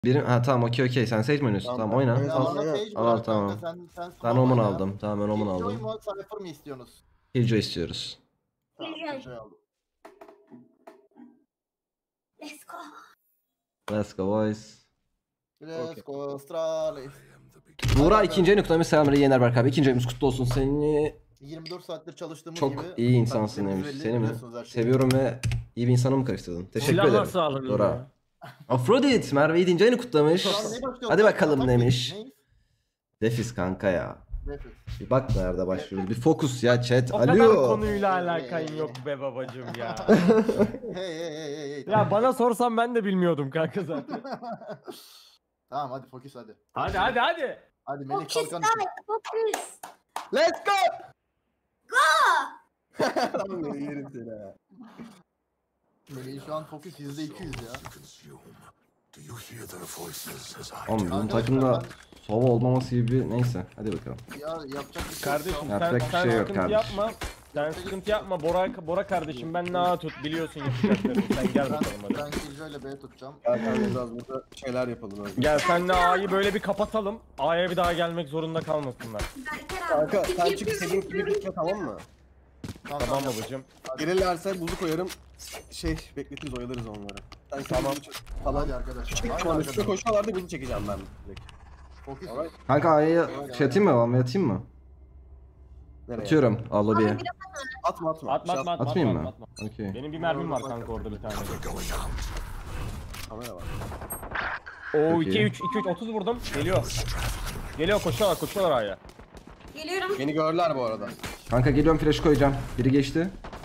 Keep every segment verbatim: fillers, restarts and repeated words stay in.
Birim ha tamam okey okey sen Sage mi oynuyorsun? Tamam, Tamam oyna. evet, Al, tamam, evet. al, al tamam. Sen, sen Ben Omen aldım. Tamam ben Omen Killjoy aldım. mu Cypher mı istiyorsunuz? Killjoy istiyoruz. Tamam, Killjoy. Killjoy aldım. Let's go. Let's go boys. Let's go Astralis. Buğra ikinci ayını kutlamış. Selamünaleyküm Yener Berk abi. İkinci ayımız kutlu olsun. Seni yirmi dört saattir çalıştığımız çok gibi. iyi insansın taktiklerimiz demiş. belli, Seni mi? biliyorsunuz her şeyi. Seviyorum ve iyi bir insana mı karıştırdın? Teşekkür Silah ederim. nasıl alınıyor Dora. ya? Afrodit Merve yedinci ayını kutlamış. Şu an ne başlıyor? Hadi bakalım Atak demiş. neyiz? Defis kanka ya. Defis. Bir bak nerede başlıyoruz. Bir fokus ya chat. O kadar Alo. konuyla alakan yok be babacım ya. Hey hey hey hey hey. Ya bana sorsan ben de bilmiyordum kanka zaten. Tamam hadi fokus hadi. Hadi hadi hadi. Hadi Melih Focus kalkan. guys, focus. Let's go! Go! Tamam beni yerim seni ha. Melih şu an fokus yüzde iki yüz ya. Oğlum bizim Arkadaşlar takımda ben- sova olmaması gibi neyse. Hadi bakalım. Ya yapacak bir şey yok. Kardeşim Tamam. Yapacak sen, bir sen şey yok sıkıntı kardeşim. yapma. Sen sıkıntı yapma Bora, Bora kardeşim ben nağa tut biliyorsun yapacaklarını sen gel Ben, bakalım hadi. ben Killjoy ile B tutacağım. Gel kanka biraz burada şeyler yapalım öyle. Gel senle A'yı böyle bir kapatalım. A'ya bir daha gelmek zorunda kalmasınlar. Berker abi. Kanka sen çık istediğin gibi gitme tamam mı? Tamam, Tamam tamam. babacım. Gelirlerse buzu koyarım. Şey bekletiriz oyalarız onları. Sen Tamam. Falan. Hadi arkadaşlar. Çık Hadi şu an üstüne arkadaşlar. koşuyorlardı buzu çekeceğim ben direkt. Fokus. Alright. Kanka A'ya şey atayım mı? Van atayım mı? Nereye? Atıyorum. Al lobiye. Atma atma. Atma Şey atma atma Atmayayım atma, mı? atma. Okey. Benim bir mermim var kanka orada bir tane. Kamera var. Oo Çok iki iyi. üç iki üç otuz vurdum. Geliyor. Geliyor koşuyorlar koşuyorlar A'ya. Geliyorum. Beni gördüler bu arada. Kanka geliyorum flash koyacağım. Biri geçti.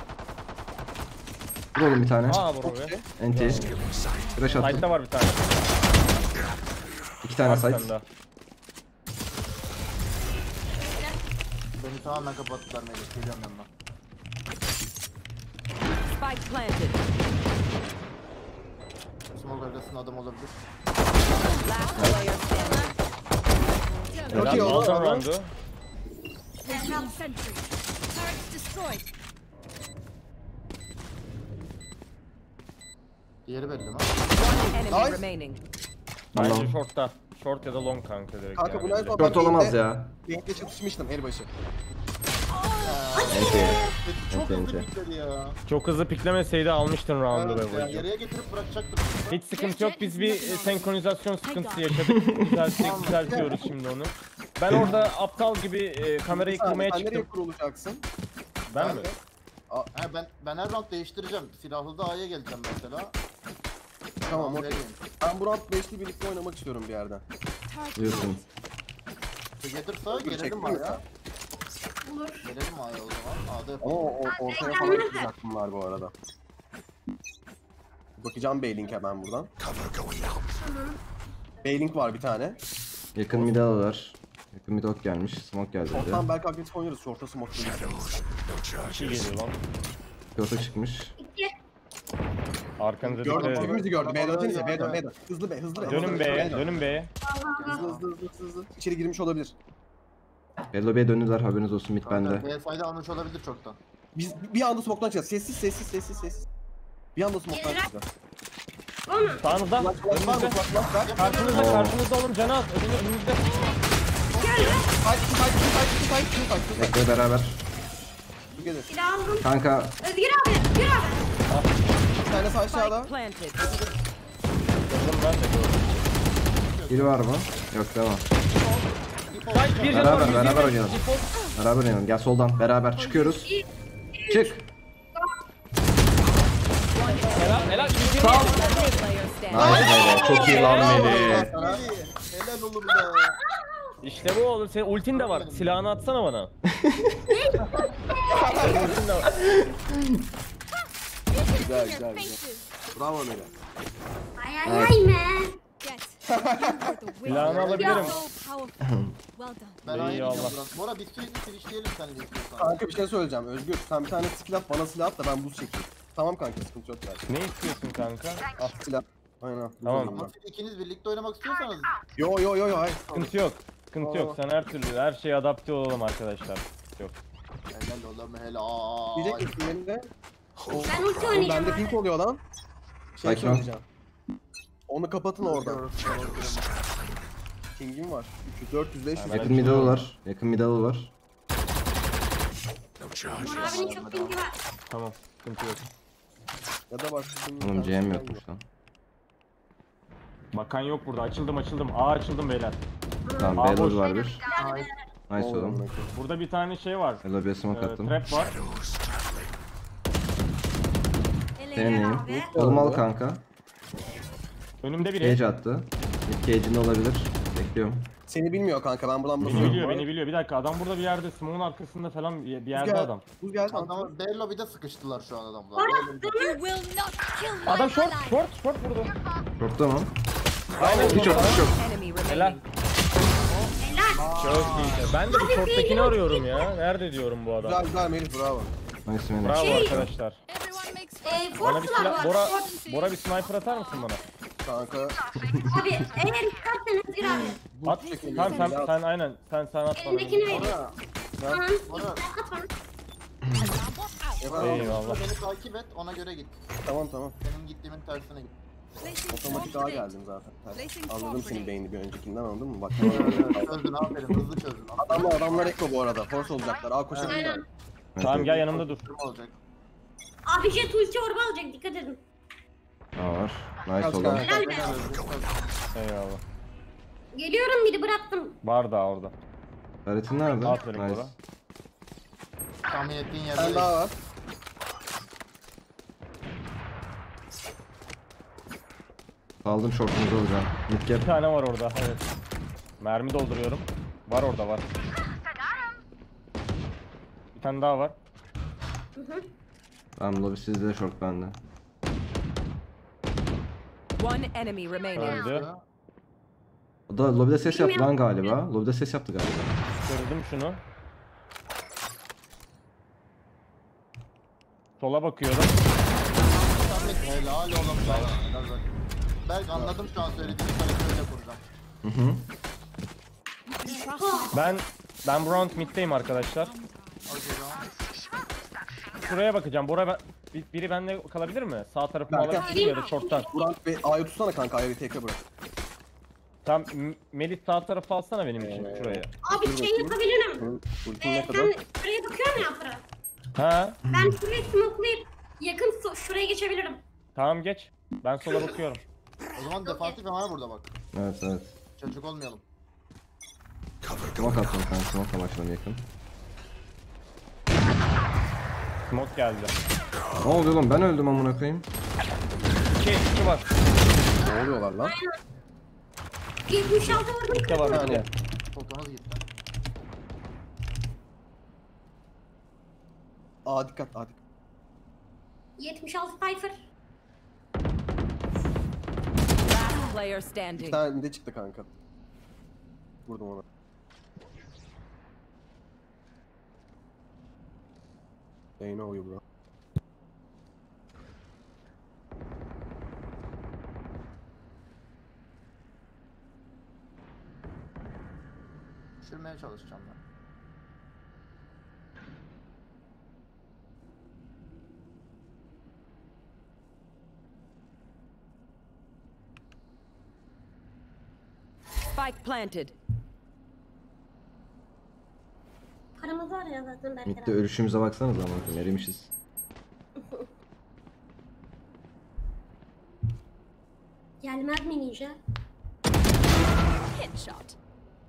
Vur oğlum bir tane. Aa vur be. Enti. Flash attım. Side'da var bir tane. İki tane Var side. sende. Beni tamamen kapattılar Melih. Geliyorum yanına. Spike planted. Small bölgesinde adam olabilir. Last player standing. Çok iyi Helal, oldu, aldım oldu. roundu. Sentry. Turret destroyed. Diğeri belli mi? One enemy Nice. remaining. Bence Tamam. short'ta. Short ya da long kanka direkt Kanka yani. bunlar sonra Dört olamaz ya. Linkle çatışmıştım el başı. Enti. Çok Enti, hızlı enti. bitledi ya. Çok hızlı piklemeseydi almıştın roundu Evet be ya, babacım. geriye getirip bırakacaktım. Hiç sıkıntı yok. Biz bir e, senkronizasyon sıkıntısı yaşadık. Düzelttik, düzeltiyoruz şimdi onu. Ben orada aptal gibi e, kamerayı kırmaya Sen nereye çıktım. kurulacaksın? Ben mi? Ha, ben ben her round değiştireceğim. Silahlı da A'ya geleceğim mesela. Tamam okey. vereyim. Ben bu round beşli birlikte oynamak istiyorum bir yerden. Buyursun. Together'sa gelelim çekmiyor A'ya. ya. Olur. Gelelim A'ya o zaman. A'da Ama yapalım. o, o, ortaya falan çıkacaktım var bu arada. Bakacağım Bailing ben buradan. Bailing var bir tane. Yakın mid alırlar. Yakın mid ok gelmiş. Smoke geldi bir de. Short'tan belki agresif oynarız. Short'a smoke değil. Bir şey geliyor lan. Pilota çıkmış. İki. Arkanıza dikkat Gördüm. edin. Hepimizi gördüm. B'ye dönsenize. B'ye dön. B'ye dön. Hızlı B. Hızlı B. Dönün hızlı B'ye, dön. dönün B'ye. Hızlı hızlı hızlı hızlı hızlı. İçeri girmiş olabilir. Lobby'ye döndüler haberiniz olsun mid bende. B side'e almış olabilir çoktan. Biz bir anda smoke'tan çıkacağız. Sessiz sessiz sessiz sessiz. Bir anda smoke'tan Gelirim. çıkacağız. Sağınızda, Flash flash var mı? önünüzde. Flash flash ver. Karşınızda, Oo. karşınızda oğlum canı az. Önünüzde, önünüzde. Fight, two fight, two fight, two fight, two fight, two fight. Bekle beraber. Together. Silah aldım. Kanka Özgür abi. Özgür abi. Bir tanesi aşağıda. Spike planted. Oğlum ben de gördüm. biri var mı? Yok devam. Side bir canı var. Beraber yüz beraber yirmi. oynayalım. Beraber oynayalım. Gel soldan beraber çıkıyoruz. Çık. Helal, helal. yüz yirmi. Sağ ol. Player standing. Nice Melih. Çok iyi lan Melih. Melih, helal oğlum da. İşte bu oğlum. Senin ultin de var. Silahını atsana bana. Senin ultin de var. Güzel güzel güzel. Bravo Mela. Ay ay ay man. Silahını alabilirim. Ben İyi, A'ya gidiyorum Allah. biraz. Bora biz sürekli finishleyelim seninle istiyorsan. Kanka bir şey söyleyeceğim. Özgür sen bir tane skill at bana silah at da ben buz çekeyim. Tamam kanka sıkıntı yok yani. Ne istiyorsun kanka? Al silah. Aynen. buz Tamam. alayım Ama ben. siz ikiniz birlikte oynamak istiyorsanız Yo yo yo yo hayır. Sıkıntı yok. Sıkıntı yok. Sen her türlü her şeye adapte olalım arkadaşlar. Yok. helal oğlum helal. Diyecek misin yerinde? Ben ulti oynayacağım Bende abi. pink oluyor lan. Şey Sakin ol. söyleyeceğim. Onu kapatın oradan. Ping'im var. üç yüz dört yüz beş yüz. Yakın middle var. Yakın middle var. Umar abinin çok pingi var. Tamam. Sıkıntı yok. Ya da başka bir Oğlum C M yokmuş lan. Bakan yok burada. Açıldım açıldım. Aa açıldım beyler. Tamam Aa, B boş. lobby var bir. Ay, Nice oğlum. Burada bir tane şey var. B lobby'ye smoke Ee, attım. trap var. Senin Ele neyim? abi. Oğlum al kanka. Önümde biri. Cage attı. Bir cage'inde olabilir. Bekliyorum. Seni bilmiyor kanka, ben buradan Beni basıyorum. biliyor, beni biliyor. Bir dakika adam burada bir yerde, smoke'un arkasında falan bir bir yerde Gel. adam. Buz geldi adam. adamı B lobby'de sıkıştılar şu an adamlar. Orada B lobby'de. You will not kill my Adam short, ally. short, short vurdu. Short'ta mı? Aynen Hiç yok, hiç yok. Enemy Helal. remaining. Helal. Çok iyi. Ben de bu short'takini arıyorum ya. Nerede diyorum bu adam. Güzel güzel Melih, bravo. Nice man. Bravo Şey- arkadaşlar. Everyone makes Eee Bana bir fortlar silah, var. Bora, Fort. Bora bir sniper atar mısın bana? Kanka. Abi eğer istersen Özgür abi. At. Tamam sen, sen aynen. Sen sen at bana. Elindekini vereyim. Bora, Tamam. Bora. At bana. Eyvallah. Eyvallah. Beni takip et, ona göre git. Tamam tamam. Benim gittiğimin tersine git. Otomatik A geldim zaten. Placing Anladım forward. senin beynini bir öncekinden, anladın mı? Bak. Çözdün, aferin, hızlı çözdün. adamlar adamlar eko bu arada. Force olacaklar. A koşabilirler. Aynen. Tamam gel yanımda dur. Ne olacak? Abi jet ulti orba alacak, dikkat edin. Aa var. Nice Kaç oğlum. tane? Helal be. Eyvallah. Geliyorum, midi bıraktım. Var daha orada. Haretin nerede? Aferin Nice. Bora. Tahmin ettiğin Bir yerde tane değil. daha var. Aldım short'unuzu alacağım. Mid Bir gap. tane var orada. Evet. Mermi dolduruyorum. Var orada var. Bir tane daha var. Tamam lobby sizde, short bende. One enemy remaining. Öldü. O da lobby'de ses yaptı lan galiba. Lobby'de ses yaptı galiba. Gördüm şunu. Sola bakıyorum. Tahmin helal oğlum sana. Helal bak. Berk anladım şu an söylediğini, sana şöyle kuracağım. Hı hı. Ben ben bu round mid'deyim arkadaşlar. Okey tamam. Şuraya bakacağım. Bora ben, bir- biri bende kalabilir mi? Sağ tarafımı Berkan. alabilir ya da short'tan. Burak Bey A'yı tutsana kanka, A'yı tekrar bırak. Tam M- Melih sağ tarafı alsana benim için şuraya. Abi şey yapabilirim. Bunun ultin ne Ee, kadar? sen şuraya bakıyor musun ya Fırat? Ha? Ben şuraya smokelayıp yakın so- şuraya geçebilirim. Tamam geç. Ben sola bakıyorum. O zaman defansif var burada bak. Evet evet. Çocuk olmayalım. Smoke attım kanka, smoke amaçlarına yakın. Smoke geldi. Ne oluyor lan, ben öldüm amına koyayım. İki, iki var. Ne oluyorlar lan? yetmiş altı vurdum. İki var. Yani. Fotonuz gitti. A dikkat, A dikkat. yetmiş altı Cypher. Last player Bir standing. tane de çıktı kanka. Vurdum ona. Ey ne oluyor bro? Düşürmeye çalışacağım ben. Spike planted. Paramız var ya zaten belki. Mid'de ölüşümüze baksanıza amına koyayım, erimişiz. Gelmez mi ninja? Headshot.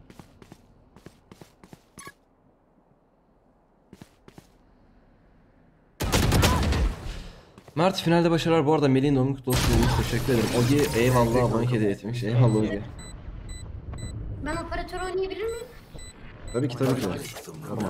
Mert finalde başarılar bu arada. Melih'in doğum kutlu olsun demiş, teşekkür ederim. Ogi eyvallah, abonelik hediye etmiş. Eyvallah Ogi. Ben operatör oynayabilir miyim? Tabii ki tabii ki. Normal.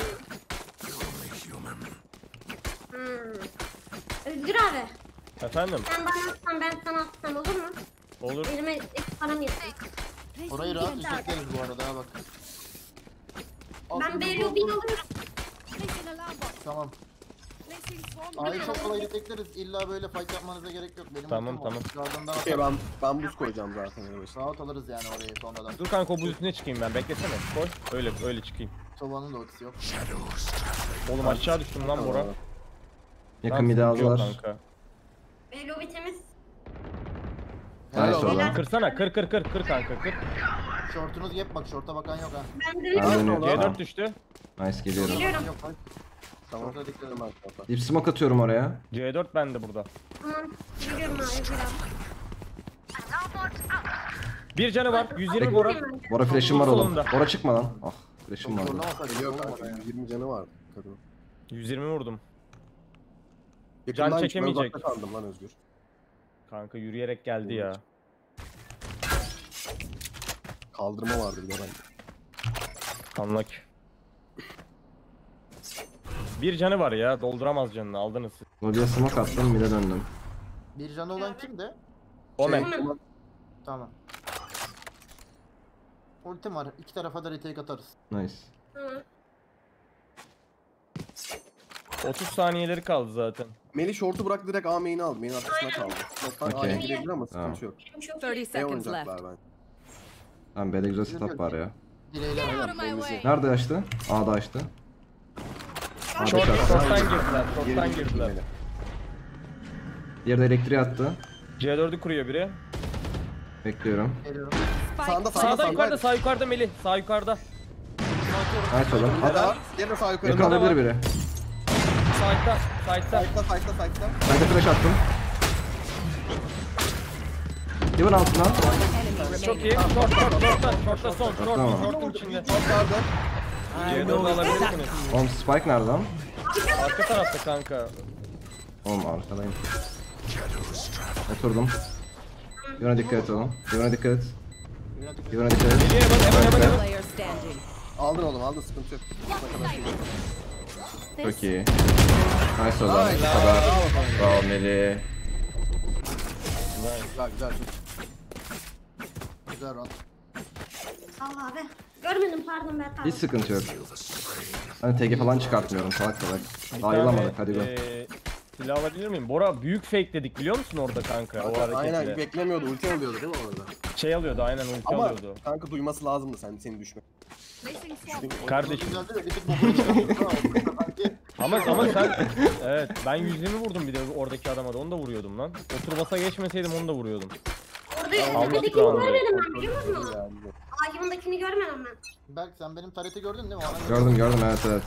Hmm. Özgür abi, Efendim? sen bana atsan ben sana atsam olur mu? Olur. Elime ek param yesin. Orayı rahat düzeltleriz bu arada ha bak. Ben Aslında B bu- lobby'yi alıyorum. Tamam. A'yı çok kolay detekleriz. İlla böyle fight yapmanıza gerek yok. Benim Tamam, ultim var. tamam. Dışarıdan Okey ben ben buz koyacağım zaten en başına. rahat alırız yani orayı sonradan. Dur kanka o buz üstüne çıkayım ben. Beklesene. Koy. Öyle öyle çıkayım. Sova'nın da ultisi yok. Oğlum aşağı düştüm lan Bora. Yakın mid'e Yok aldılar. kanka. B lobby temiz. Nice oğlum. Kırsana kır kır kır kır kanka kır. Şortunuz yap bak, şorta bakan yok ha. Ben Ben dönüyorum. dönüyorum. C Tamam. dört düştü. Nice geliyorum. Geliyorum. Yok bak. Tamam. Şorta dikkat edin. Hemen kapat. Deep smoke atıyorum oraya. C dört bende burada. Tamam. Geliyorum abi. Geliyorum. Bir canı var. yüz yirmi Bora. Bora flash'im var oğlum. Solunda. Bora çıkma lan. Ah flash'im vardı. Zorlamasa Geliyor geliyor kanka. yüz yirmi canı var kadın. yüz yirmi vurdum. Yakından hiç ben çekemeyecek. uzakta kaldım lan Özgür. Kanka yürüyerek geldi ya. Kaldırma vardı bir de ben. Anlak. Bir canı var ya. Dolduramaz canını. Aldınız siz. Lobby'ye smoke attım mid'e döndüm. Bir canı olan kimdi? Omen. Şey, Tamam. Ultim var. İki tarafa da retake atarız. Nice. Hı. otuz saniyeleri kaldı zaten. Melih short'u bırak direkt A main'i aldı. Main arkasına kaldı. Noktan Okey. A'ya girebilir ama Tamam. sıkıntı yok. Benim çok thirty iyi. B seconds left. oynayacaklar ben. Tamam B'de güzel setup var ya. Direğler. Aynen B'mizi. Nerede açtı? A'da açtı. A'da Short, açtı. short'tan girdiler. Short'tan Geri girdiler. Melih. Diğeri de elektriği attı. C dördü kuruyor biri. Bekliyorum. Geliyorum. Sağında sağında Sağda yukarıda, sağında. sağ yukarıda Melih. Sağ yukarıda. Nice oğlum. Hadi At. var. Diğeri de sağ yukarı. Yakın Yakında alabilir var. biri. Side'da, side'da. Side'da side'da side'da. Ben de flash attım. Heaven altına. Enemy Çok iyi. remaining. Short, short, short'ta. Short'ta son. Short, Tamam. short'un içinde. Short vardı. C dördü alabilirsiniz. Oğlum Spike nerede lan? Arka tarafta kanka. Oğlum arkadayım. Oturdum. Yuna dikkat et oğlum. Yuna dikkat et. Yuna dikkat et. Geliyor hemen, hemen, hemen, hemen. Player standing. Aldın oğlum aldın sıkıntı yok. Çok iyi. Nice oğlum. Bu kadar. Bravo Melih. Güzel güzel. Çok. Güzel round. Sağ ol abi. Görmedim pardon Berk abi. Hiç sıkıntı yok. Hani T G falan çıkartmıyorum salak salak. Bir Daha tane, yılamadık hadi go. eee, silah alabilir miyim? Bora büyük fake dedik biliyor musun orada kanka o Aynen hareketle. beklemiyordu. Ulti alıyordu değil mi orada? Şey alıyordu aynen ulti Ama alıyordu. kanka duyması lazımdı sen seni düşme. Kardeşim. Güzeldi de bir tık bokunu çıkarttık ha. Sanki Ama ama sen evet ben yüz yirmi vurdum bir de oradaki adama da onu da vuruyordum lan. O tur basa geçmeseydim onu da vuruyordum. Orada Allah tepedekini kulağını görmedim ben biliyor musun? Yani. Ağacımdakini görmedim ben. Berk sen benim tareti gördün değil mi? Ona Gördüm gördüm evet evet.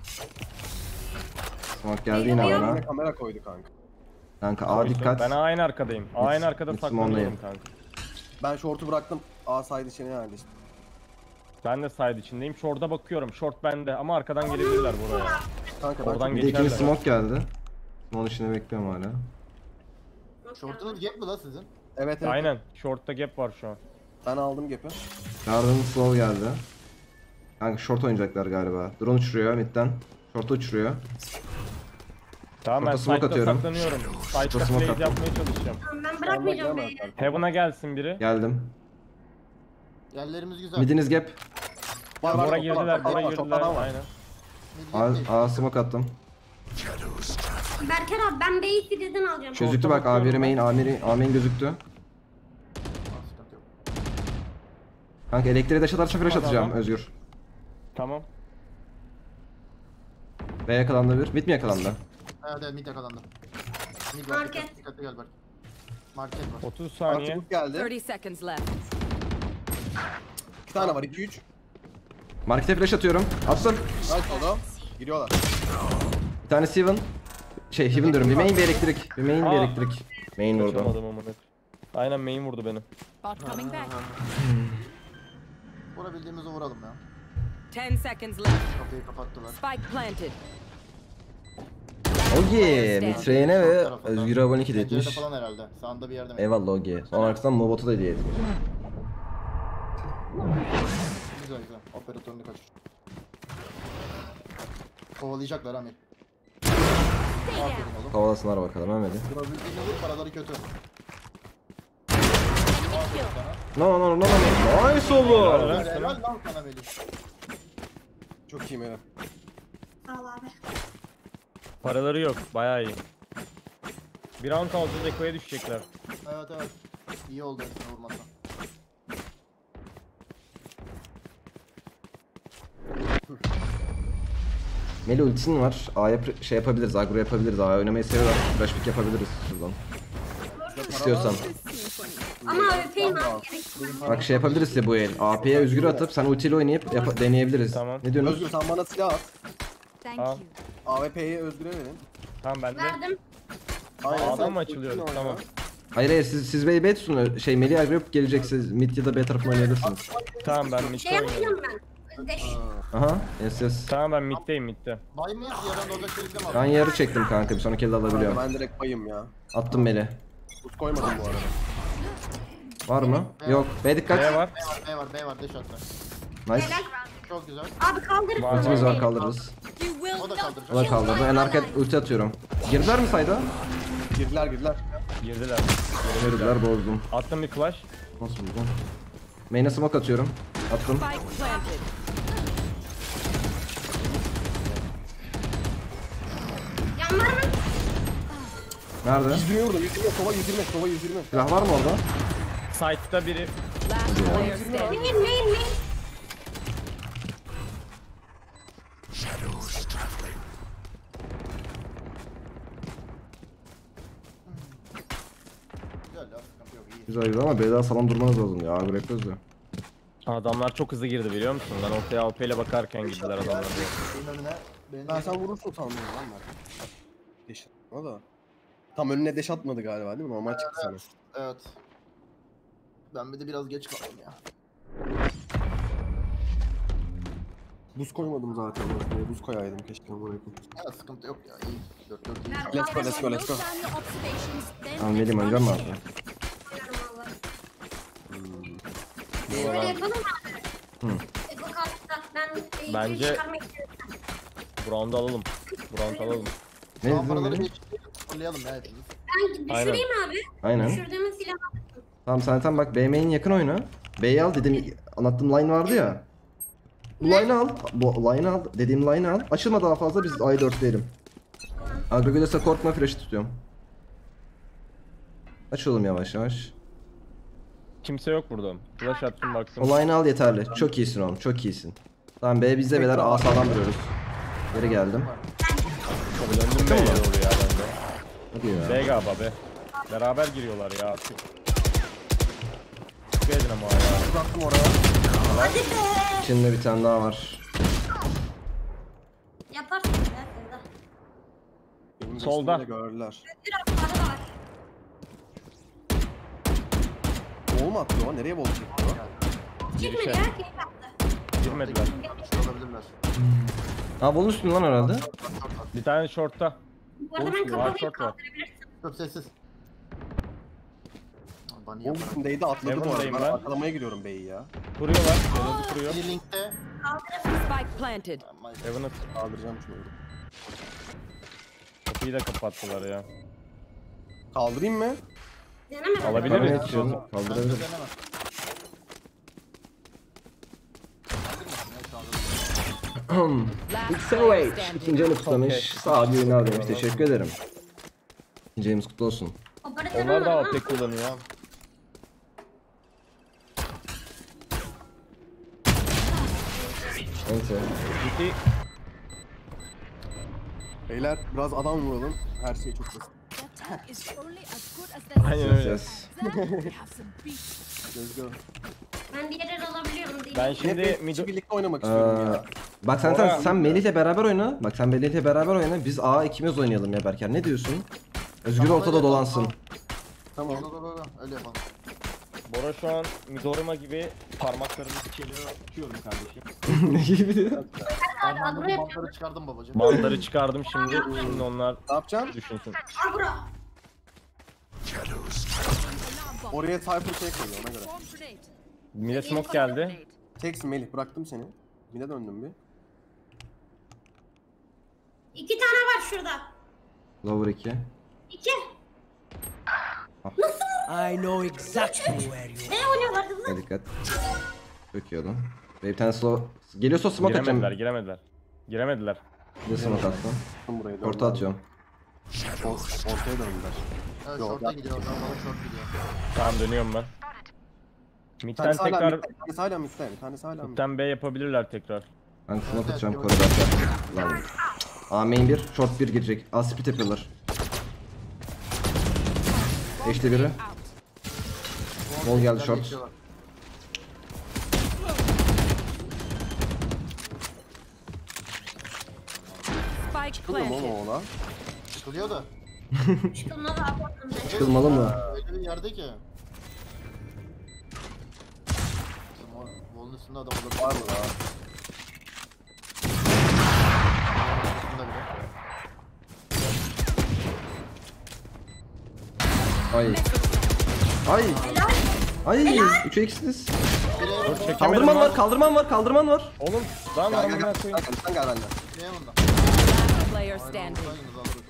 Smoke geldi yine bana. Kamera, kamera koydu kanka. Kanka A dikkat. Ben aynı arkadayım. Aynı arkada Mid saklanıyorum smoke'dayım. kanka. Ben short'u bıraktım. A side içine yerleştim. Ben de side içindeyim. Short'a bakıyorum. Short bende ama arkadan gelebilirler buraya. Kanka ben Oradan Bir de geçerler. ikinci smoke geldi. Onun işini bekliyorum hala. Şortunuz gap mi lan sizin? Evet evet. Aynen. Short'ta gap var şu an. Ben aldım gap'i. Yardım slow geldi. Kanka short oynayacaklar galiba. Drone uçuruyor midden. Short'u uçuruyor. Tamam ben Short'a smoke side'da atıyorum. saklanıyorum. Side'da Short'a smoke play attım. yapmaya çalışacağım. Tamam, ben bırakmayacağım Almak B'yi. yemem. Heaven'a gelsin biri. Geldim. Yerlerimiz güzel. Midiniz gap. Var, var, Bora var, girdiler, var, bora var, girdiler. short'tan var. Aynen. Mid gap A, değil. A smoke attım. Berker abi ben B'yi sizden alacağım. Gözüktü bak A bir main, A main, A main gözüktü. Aa, sıkıntı yok. Kanka elektriğe daş atarsa flash Tamam, atacağım tamam. Özgür. Tamam. B yakalandı bir. Mid mi yakalandı? Evet evet mid yakalandı. Mid var. Market. Dikkatli, dikkatli gel Berk. Market var. otuz saniye. Artık geldi. thirty seconds left. İki tane var. iki üç. Markete flash atıyorum. Attım. Nice oldu. Giriyorlar. Bir tane Steven. Şey Heaven diyorum. Bir main bir elektrik. Bir main bir Aa. elektrik. Main vurdu. Kaçamadım amına. Aynen main vurdu benim. Bot coming back. Vurabildiğimizi vuralım ya. ten seconds left. Kapıyı kapattılar. Spike planted. Ogi. Mitreyene ve Özgür abone iki de Pencerede etmiş. falan herhalde. Sağında bir yerde mi? Eyvallah Ogi. Son arkasından Mobot'u da hediye etmiş. Güzel güzel. Operatörünü kaçır. Kovalayacaklar Amir. Aferin oğlum. Kovalasınlar bakalım Mehmet'i. Vurabildiğini vur, paraları kötü. No no no no no. Nice oğlum. Helal Helal sana. lan sana Melih. Çok iyi Melih. Sağ ol abi. Paraları yok. Bayağı iyi. Bir round alacağız. Eko'ya düşecekler. Evet evet. İyi oldu hepsine vurmasa. Meli ultin var. A'ya pre- şey yapabiliriz. Agro yapabiliriz. A'ya oynamayı seviyorlar. Flash pick yapabiliriz şuradan. İstiyorsan. Ama öpeyim abi. Gerek yok. Bak şey yapabiliriz ya bu el. A P'ye Özgür atıp sen ultiyle oynayıp yap- deneyebiliriz. Tamam. Ne diyorsunuz? Özgür sen bana silah at. Al. A W P'yi Özgür'e verin. Tamam ben de. Verdim. Aynen, A'dan sen mı açılıyoruz? ultini oyna. Tamam. Hayır hayır siz siz B'yi B tutun. Şey Melih agrip gelecek siz mid ya da B tarafına oynayabilirsiniz. Tamam ben midde Şey oynuyorum. yapıyorum ben. Deş. Aha yes yes. Tamam ben middeyim midde. Bay mıyız? Yarın orada çelikle mi Ben yarı çektim kanka bir sonraki elde alabiliyorum. Ben direkt bayım ya. Attım Melih. Buz koymadım bu arada. Var mı? Yok. B dikkat. Ne var? B var, B var, B var, deş attı. Nice. Helal. Çok güzel. Abi kaldırın. Var. Ultimiz var kaldırırız. You will O da not kaldıracak. O da kaldırdı. En arka ulti atıyorum. Girdiler mi sayda? Girdiler girdiler. Girdiler. Girdiler bozdum. Attım bir flash. Nasıl buldum? Main'e smoke atıyorum. Attım. spike planted. Yan var mı? Nerede? yüz yirmi vurdu. yüz yirmi. Sova yüz yirmi. Sova yüz yirmi. Silah var mı orada? Site'da biri. Last player standing. Main main main. Güzel ya, sıkıntı yok, iyi. Güzel güzel ama B'den sağlam durmanız lazım ya. Agro yapıyoruz ya. Adamlar çok hızlı girdi biliyor musun? Ben ortaya A P ile bakarken girdiler adamlar. Senin önüne, benim Ben sen vurursun sandım lan ben. Deş atma da. Tam önüne deş atmadı galiba değil mi? Normal çıktı sana. Evet. Ben bir de biraz geç kaldım ya. Buz koymadım zaten. Özgür'e buz koyaydım keşke ama yapayım. Ya sıkıntı yok ya, iyi. dört dört iyi. Let's go let's go let's go. Tamam Melih oynayacağım mı abi? Böyle yapalım mı abi? Hı. E, bu kartta ben e, Bence- çıkarmak istiyorum. Bu round'u alalım. Bu round'u alalım. Ne Tamam, izledin paraları Melih? geçip fırlayalım ya hepimiz. Ben düşüreyim abi. Aynen. Düşürdüğümün silahı. Tamam sen sen bak B main yakın oyna. B'yi al dediğim anlattığım line vardı ya. Bu line'ı al. Bu line'ı al. Dediğim line'ı al. Açılma daha fazla biz I dört diyelim. Agro gelirse korkma flash'ı tutuyorum. Açalım yavaş yavaş. Kimse yok burada. Flash attım baktım. O line'ı al yeterli. Çok iyisin oğlum. Çok iyisin. Tamam B bizde beyler A sağlam duruyoruz. Geri geldim. Döndüm B'ye doğru ya ben de. Hadi ya. B galiba be. Beraber giriyorlar ya. Dikkat edin ama ya. Uzattım oraya. Hadi be. İçinde bir tane daha var. Yaparsın ya Sevda. Benim Solda. geçtiğimi de gördüler. Bir haftada var. Bol mu attı o? Nereye bol çekti o? Girmedi Girişe. ya. Keyif yaptı. Girmediler. Olabilirler. Ha bunun üstünde lan herhalde. Bir tane short'ta. Bu arada ben Olsun, var, kapalıyım short var. kaldırabilirsin. Dur sessiz. Bani Bol yapar. üstündeydi atladı bu arada. Heaven'dayım Ben ben. arkalamaya gidiyorum B'yi ya. Kuruyorlar. Yolunu kuruyor. Bir linkte. Spike planted. Evan'ı Kaldıracağım şunu. kapıyı da kapattılar ya. Kaldırayım mı? Denemedim. Alabiliriz Kaldır- istiyorsan. Kaldırabilirim. Deneme. Last Pixel player Wage standing. ikinci ayını kutlamış. Sağ ol yayınlar demiş. Teşekkür ederim. İkinci ayımız kutlu olsun. Operatörüm Onlar da var ama. optik kullanıyor. Neyse. Gitti. Beyler biraz adam vuralım. Her şey çok basit. Aynen Yes öyle. yes. Let's go. Ben diğer el alabiliyorum değil. Ben Şimdi şimdi mid mid birlikte oynamak istiyorum Ee, ya. bak sen sen, Oraya- sen Melih'le beraber oyna. Bak sen Melih'le beraber oyna. Biz A ikimiz oynayalım ya Berker. Ne diyorsun? Özgür Tamam, ortada öyle dolansın. Tamam. Go, go, go, go. Öyle yapalım. Bora şu an Midorima gibi parmaklarını içeriye tutuyorum kardeşim. Ne gibi diyor? Ben Agro bu yapıyorum. bantları çıkardım babacığım. Bandları çıkardım şimdi. Şimdi onlar Ne yapacaksın? düşünsün. Agro. Oraya Cypher şey koyuyor ona göre. Mide smoke geldi. Teksin Melih bıraktım seni. Mine döndüm bir. İki tane var şurada. Lower iki. İki. I know exactly where you Ne oynuyorlar kızlar? Hadi dikkat. Çok iyi oğlum. Ve bir tane slow. Geliyorsa smoke Giremediler, atacağım. giremediler. Giremediler. Bir de smoke attım. Attım burayı. Orta atıyorum. Or- Ortaya döndüler. Evet, Yok, short'a yapma. gidiyor. Ben bana short gidiyor. Tamam dönüyorum ben. Bir Mid'den tanesi hala tekrar mitte, bir tanesi hala mitte, bir tanesi hala mitte. mid'den B yapabilirler tekrar. Ben smoke atacağım koridorda. Lan. A main bir, short bir girecek. A split yapıyorlar. Eşte biri. Bol geldi Güzel short. geçiyorlar. Spike Çıkılıyor mu planted. oğlum ona? Çıkılıyor da. Çıkılma da abartmam ben. Çıkılmalı mı? Öyle bir yerde ki. Bizim o volun üstünde adam olabilir. Var mı daha? Üstünde bile. Ay. Ay. Ay. üçe ikisiniz. Dur çekemedim Kaldırman lan. var, kaldırman var, kaldırman var. Oğlum lan Gel gel amına gel. koyayım. Sen gel, sen gel benimle. Ne yanında? Last player standing. Sayınız alırız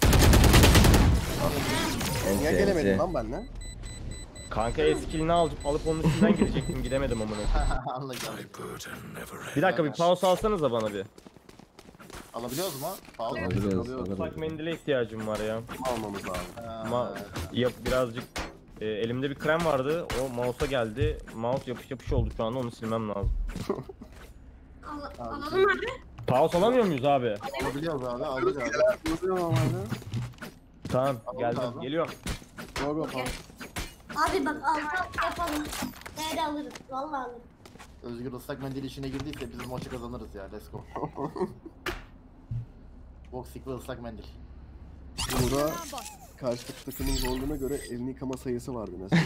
o. Niye Enti, gelemedin enti. lan benimle? Kanka eskilini alıp alıp onun üstünden gidecektim gidemedim amına. Anlayacağım. Bir dakika bir pause alsanıza bana bir. Alabiliyoruz mu? Pahalı. Alırız, Islak alırız. mendile ihtiyacım var ya. Almamız lazım. Ama yap birazcık e, elimde bir krem vardı. O mouse'a geldi. Mouse yapış yapış oldu şu anda. Onu silmem lazım. Al, alalım abi. Pause alamıyor muyuz abi? Alabiliyoruz abi. Alırız abi. Duruyor normalde. Tamam Alalım geldim. abi. Geliyorum. Go go Gel. Abi bak altı yapalım. Değeri alırız. Vallahi alırız. Özgür ıslak mendil işine girdiyse biz maçı kazanırız ya. Let's go. Boxing ve ıslak mendil. Burada karşıdaki takımın zorluğuna göre elini yıkama sayısı vardı mesela.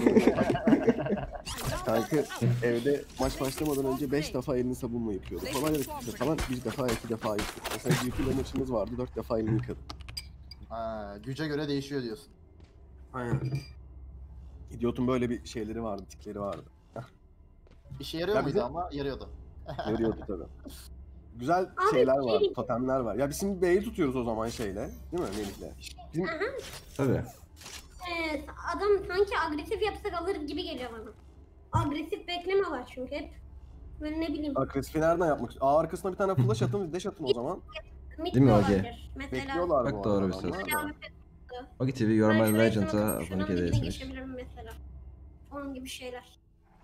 Kanka evde maç başlamadan önce beş defa elini sabunla yıkıyordu falan ya da falan bir defa iki defa yıkadı. Mesela G P'yle maçımız vardı dört defa elini yıkadı. Ha, güce göre değişiyor diyorsun. Aynen. İdiotun böyle bir şeyleri vardı, tikleri vardı. İşe yarıyor Ya muydu bize- ama yarıyordu. Görüyordu tabii. Güzel şeyler var, totemler var. Ya biz şimdi B'yi tutuyoruz o zaman şeyle, değil mi Melih'le? Bizim Tabii. Evet, adam sanki agresif yapsak alır gibi geliyor bana. Agresif bekleme var çünkü hep. Böyle ne bileyim. agresifi nereden yapmak istiyor? A arkasına bir tane flash atın, dash atın o zaman. Mid Değil mi de Ogi? olabilir. Mesela. Bekliyorlar Bak bu doğru arada bir söz. adamlar da. Ogi T V, You're Ben My şuraya Legend'a şuna- abone şuradan bir de değilsiniz. geçebilirim mesela. Onun gibi şeyler.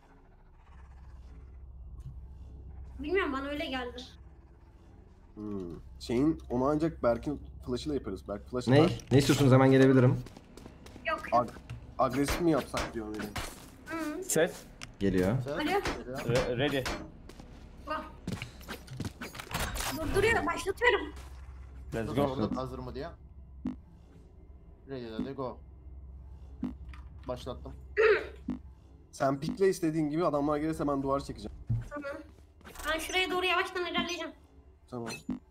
Bilmiyorum bana öyle geldi. Hmm. Şeyin, onu ancak Berk'in flash'ıyla yaparız. Berk flash'ı Ne? var. Ne istiyorsunuz, hemen gelebilirim. Yok. Ag agresif mi yapsak diyor Melih. Hı. Ses. Geliyor. Sen- Alo. Re- ready. Bak. Durduruyor, başlatıyorum. Let's Dur, go. orada hazır mı diye. Ready dedi go. Başlattım. Sen pikle istediğin gibi adamlar gelirse ben duvar çekeceğim. Tamam. Ben şuraya doğru yavaştan ilerleyeceğim. Tamam.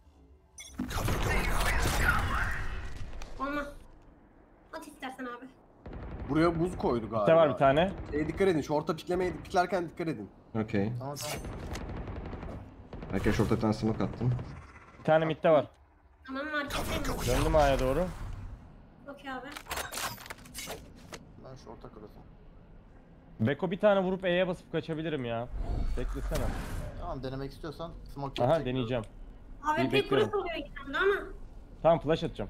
Olmaz. At istersen abi. Buraya buz koydu galiba. İşte var bir tane. Şeye dikkat edin. Şu orta piklemeye piklerken dikkat edin. Okey. Tamam tamam. Herkes orta bir tane smoke attım. Bir tane midde var. Tamam marketteyim. Döndüm A'ya doğru. Okey abi. Ben şu orta kırılsın. Beko bir tane vurup E'ye basıp kaçabilirim ya. Beklesene. Tamam denemek istiyorsan smoke Aha çek. deneyeceğim. A W P bekliyorum. kurusu oluyor genelde ama. Tamam flash atacağım.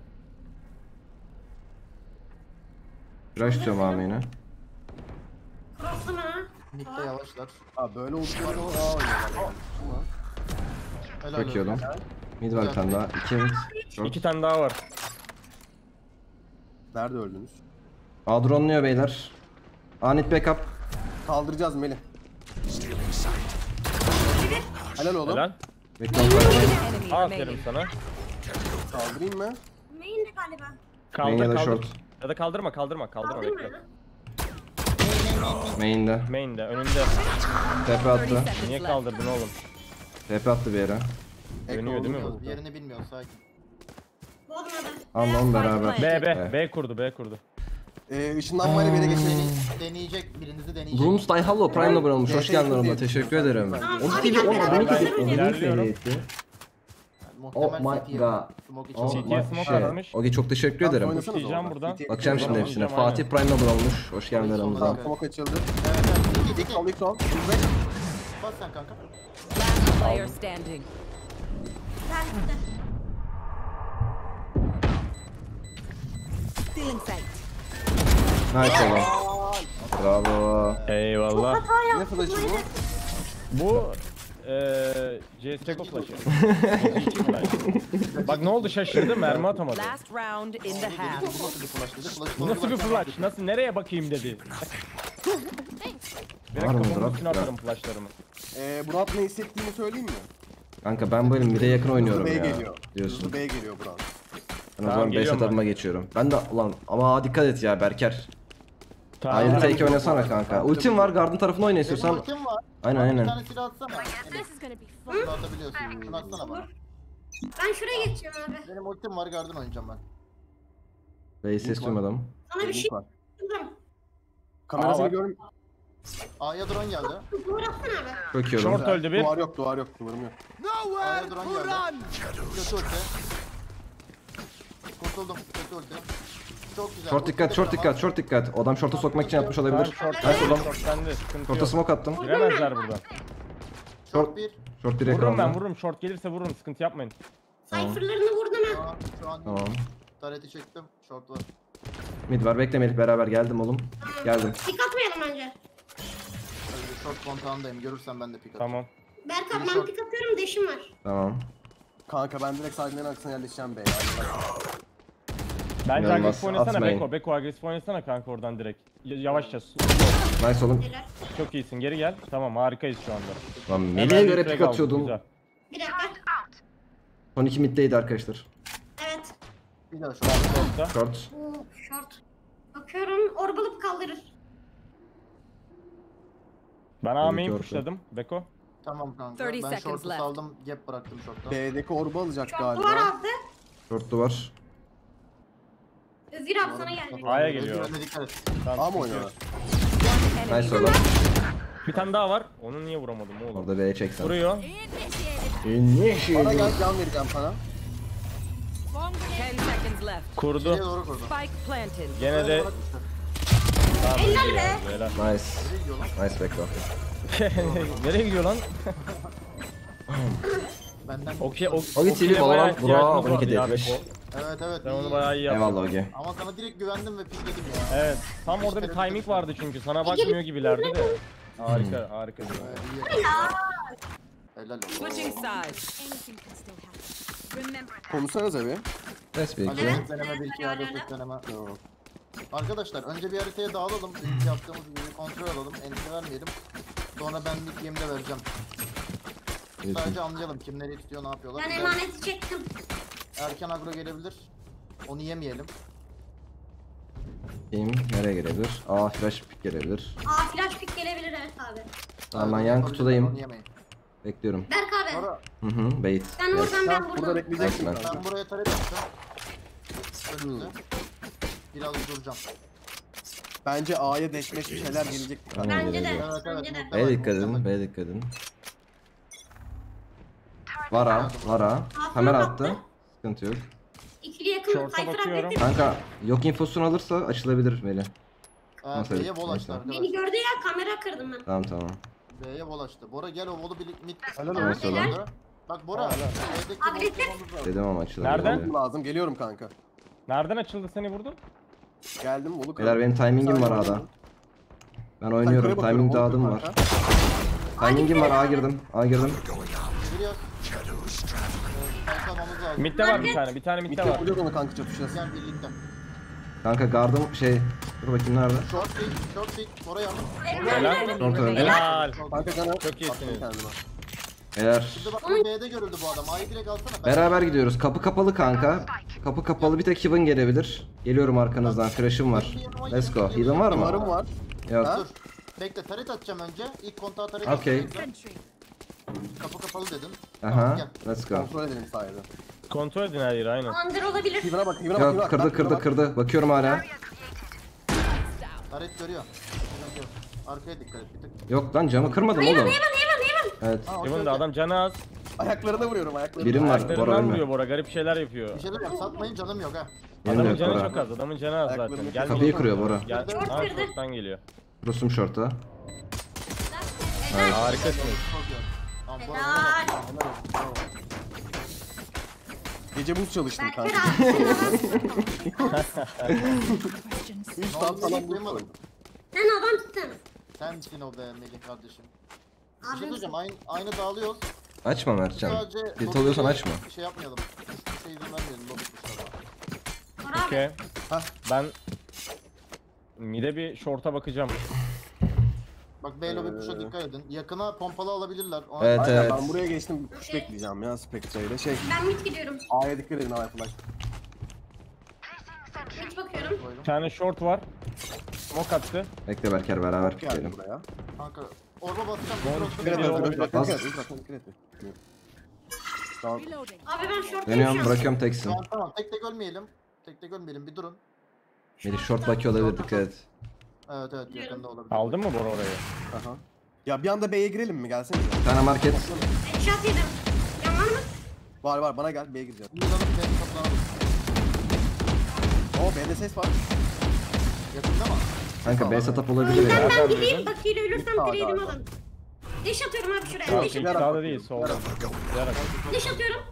Rush tutuyorum abi yine. Cross'lu mu ha? Nick'te yavaşlar. Ha böyle oldukları zaman A oynuyorlar. yani. Helal Çok iyi olsun. oğlum. Mid var bir tane daha. İki mid. Short. İki tane daha var. Nerede öldünüz? A drone'luyor beyler. A need backup. Kaldıracağız Melih. Helal oğlum. Helal. Bekle onu bırakmayın. Enemy Aferin remaining. sana. Kaldırayım mı? Main'de galiba. Main Kaldır ya da kaldır. short. Ya da kaldırma kaldırma kaldırma Aldın bekle. mı? Main'de. Main'de önünde. T P attı. thirty seconds Niye left. kaldırdın oğlum? T P attı bir yere. Dönüyor değil mi Bilmiyoruz, bu? yerini bilmiyoruz sakin. Bozmadı. Anlam beraber. B B Evet. B kurdu B kurdu. Ee, ışınlanmayla bir yere geçelim. Dene- deneyecek, birinizi deneyecek. Brooms Die Hollow Prime abone olmuş. Hoş geldin aramda. Teşekkür ederim. Ogi T V on abone Ben ilerliyorum. etti. Muhtemel Oh my C T 'ye god. Smoke için. Oh C T'ye my smoke shit. atmış. Ogi çok teşekkür Tamam, ederim. oynasanız o Bakacağım zaman. buradan. C T'ye Bakacağım şimdi Tamam, hepsine. tamam, Fatih Prime abone olmuş. Hoş geldin Tamam, aramıza. Tamam, smoke açıldı. Evet evet. İlk sol, ilk sol. Bas sen kanka. Last player standing. Ben size. Stealing sight. Nice oğlum. Bravo. Eyvallah. Ne flash'ı bu? Bu eee C S G O flash'ı. Bak ne oldu şaşırdım mermi atamadı. Last round in the half. Bu nasıl bir flash dedi? Flash Bu nasıl bir flash? Nasıl nereye bakayım dedi. Direkt Var mı kafamın drop? üstüne atarım flashlarımı. Ee, Murat ne hissettiğimi söyleyeyim mi? Kanka ben böyle mid'e yakın oynuyorum Hızlı ya. B geliyor. Diyorsun. Hızlı B geliyor Murat. Ben o Tamam, zaman B geliyorum setup'ıma geçiyorum. Ben de ulan ama dikkat et ya Berker. Tamam. Aynı take oynasana kanka. Ultim var, Garden tarafına oyna Benim istiyorsan. ultim var. Aynen Bir aynen. tane silah atsana. Bunu atabiliyorsun. Şunu atsana bana. Ben şuraya geçeceğim abi. Benim ultim var, Garden oynayacağım ben. B'yi ses duymadım. Sana bir şey var. buldum. Kamerasını Aa, görüm. A'ya drone geldi. Duvar atsana abi. Bakıyorum. Short öldü bir. Duvar yok, duvar yok, duvarım yok. A'ya drone geldi. Kötü ulti. Kurtuldum. Kötü ulti. Çok güzel. Short dikkat, Ulti short de dikkat, short dikkat. O adam short'u sokmak için yapmış Tamam olabilir. short. Nice oğlum. Short bende. Sıkıntı Short'a yok. smoke attım. Giremezler buradan. Short bir. Short direkt Vururum ben aldım. vururum. Short gelirse vururum. Sıkıntı yapmayın. Cypher'larını vurdum Şu ha. an, şu an Tamam. tareti çektim. Short var. Mid var, bekle Melih, beraber geldim oğlum. Geldim. Pik atmayalım önce. Öyle short kontağındayım. Görürsen ben de pick atayım. Tamam. Berk abi ben pik atıyorum deşim var. Tamam. Kanka ben direkt saygıların arkasına yerleşeceğim be. Bence İnanılmaz. agresif oynasana Atmayın. Beko. Beko agresif oynasana kanka oradan direkt. Y- yavaşça. Nice oğlum. Helal. Çok iyisin. Geri gel. Tamam harikayız şu anda. Lan Hemen Melih'e bir göre frag pik aldık, atıyordum. güzel. Bir dakika. Son iki middeydi arkadaşlar. Evet. Bir daha short. Short'ta. Short. Oo, short. Bakıyorum orbalıp kaldırır. Ben A main Tabii ki pushladım. Beko. Tamam kanka. thirty Ben seconds short'u left. saldım. Gap bıraktım short'ta. B'deki orba alacak Short galiba. duvar aldı. Short duvar. Özgür abi sana geldi. A'ya geliyor. Özgür'e dikkat et. Tamam, A mı sıkıntı oynuyor? yok. Nice oğlum. Bir tane daha var. Onu niye vuramadım oğlum? Orada B'ye çeksen. Vuruyor. Ne şey Bana gel, can vereceğim sana. Ten seconds left. Kurdu. İçeriye doğru kurdu. Spike planted. Gene de Bırakmışlar. tamam, Helal iyi be. oldu, helal. Nice. Nice Beko. Nereye gidiyor lan? Benden. Okey, ok, Ogi T V okey'e bayağı Valorant ihtiyacımız Burak'a vardı abone ya etmiş. Beko. Evet evet. Sen onu iyi. bayağı iyi yaptın. Eyvallah Ogi. Ama sana direkt güvendim ve pikledim ya. Evet. Tam orada bir timing vardı çünkü. Sana bakmıyor gibilerdi de. Harika, harika. Evet, iyi yakaladım. Helal olsun. Switching sides. Konuşsanıza bir. Nice bir Hadi iki. evet. deneme bir iki yardım deneme. Arkadaşlar önce bir haritaya dağılalım. İlk yaptığımız gibi kontrol alalım. Endişe vermeyelim. Sonra ben bir game'de vereceğim. Sadece anlayalım kim nereye tutuyor, ne yapıyorlar. Ben Bir de emaneti çektim. erken agro gelebilir. Onu yemeyelim. Kim nereye gelebilir? Aa flash pick gelebilir. Aa flash pick gelebilir evet abi. Tamam ben Evet, yan yapabiliriz, kutudayım. onu yemeyin. Bekliyorum. Berk abi. Sonra Hı hı bait. Sen Yes. oradan ben Sen burada buradan. bekleyeceksin Nice, kanka. ben buraya taret atacağım. Önümüze. Biraz duracağım. Bence A'ya deşmek bir şeyler gelecek. Aynen Bence de. gelebilir. Evet evet. Bence de. muhtemelen, B'ye dikkat edin, muhtemelen. B'ye dikkat edin. Var ha, var ha. Kamera attı. Sıkıntı yok. İkili yakın. Short'a Cypher bakıyorum. agresif. Kanka yok infosunu alırsa açılabilir Melih. Ee, Nasıl? B'ye bol açtı Neyse. arkadaşlar. Beni gördü ya kamera kırdım ben. Tamam tamam. B'ye bol açtı. Bora gel o volu birlik mid. Helal Tamam, olsun. helal. Bak Bora. B'deki volu Agresif. yapmamız lazım. Dedim ama açılabilir. Nereden? Melih. Lazım, geliyorum kanka. Nereden açıldı seni vurdun? Geldim, volu Beyler benim timingim var A'da. Ben oynuyorum. Timing dağıdım var. Timingim var. A girdim. A girdim. Giriyor. Kalkamamız lazım. Mid'de var bir tane. Bir tane mid'de Mitte var. vuruyor onu kanka, çatışacağız. Gel birlikte. Kanka gardım şey. Dur bakayım nerede? Short pick, short pick. Bora yardım. Helal. Short öldü. Helal. Kanka canı Çok iyisiniz. kendime. Beyler. Şimdi bak bu B'de görüldü bu adam. A'yı direkt alsana. Ben- Beraber gidiyoruz. Kapı kapalı kanka. Kapı kapalı. Bir tek Heaven gelebilir. Geliyorum arkanızdan. Flash'ım var. Let's go. Heaven var mı? Umarım var. Yok. Ha? Dur. Bekle taret atacağım önce. İlk kontağı taret Okey. atacağım. Kapı kapalı dedin. Aha. Gel. Let's go. Kontrol edelim sayede. Kontrol edin her yeri aynen. Under olabilir. Hivra bak, Hivra bak, Hivra Yok bak. kırdı Hivra kırdı bak. kırdı. Bakıyorum hala. Taret görüyor. Sıkıntı yok. Arkaya dikkat et bir tık. Yok lan camı kırmadım oğlum. Evan Evan Evan. Evet. Ha, okey, Evan da okey. adam canı az. Ayaklarına vuruyorum, ayaklarına. Birim var. Bora Ayaklarından ölme. vuruyor Bora. Garip şeyler yapıyor. Bir şeyler yap. Satmayın canım yok ha. Benim Adamın yok canı Bora. çok az. Adamın canı az zaten. Ayaklarını Gel Kapıyı kırıyor Bora. Gel. Short Ha, kırdı. short'tan geliyor. Rusum short'a. Harikasınız. Çok iyi. Tamam Bora. Helal. Helal olsun, bravo. Gece buz çalıştım Berker kanka. abi. üç Ne saat oldu, falan hiç buz duymadım. koydum. Sen adamsın. Sensin o be Melih kardeşim. Bir şey Abi. söyleyeceğim. Aynı, aynı dağılıyoruz. Açma Mertcan. Sadece Tilt oluyorsan açma. Bir şey yapmayalım. Hiçbir şey izin vermeyelim. Lobi tuşlarına. Bora abi. Okey. Hah. Ben mid'e bir short'a bakacağım. Bak B lobby push'a Ee. dikkat edin. Yakına pompalı alabilirler. Ona Evet Aynen, evet. ben buraya geçtim. Push bekleyeceğim ya Spectre ile. Şey, Ben mid gidiyorum. A'ya dikkat edin, A'ya flash. Mid bakıyorum. Bir tane short var. Smoke attı. Bekle Berker beraber Geldi pikleyelim. buraya. Kanka orba basacağım. Doğru. cross'u Dikkat Bir edin, olabilir. dikkat edin, Bas. dikkat edin, dikkat edin, dikkat edin. Tamam. Abi ben short Dönüyorum bırakıyorum teksin. Tamam tamam tek tek ölmeyelim. Tek tek ölmeyelim bir durun. Melih short bakıyor olabilir dikkat et. Evet evet yakında olabilir. Aldın mı Bora orayı? Aha. Ya bir anda B'ye girelim mi? Gelsene. Bir tane market. Headshot yedim. Yan var mı? Var var, bana gel, B'ye gireceğiz. Bir alalım bir toplanalım. Oo, B'de ses var. Yakında mı? Kanka B setup olabilir Ben ya. ben gideyim. Bakıyla ölürsem Sağ trade'imi galiba. alın. Deş atıyorum abi şuraya. Sağ, Deş, Yarak sağda bakıyorum, değil, solda. Yarak. deş atıyorum.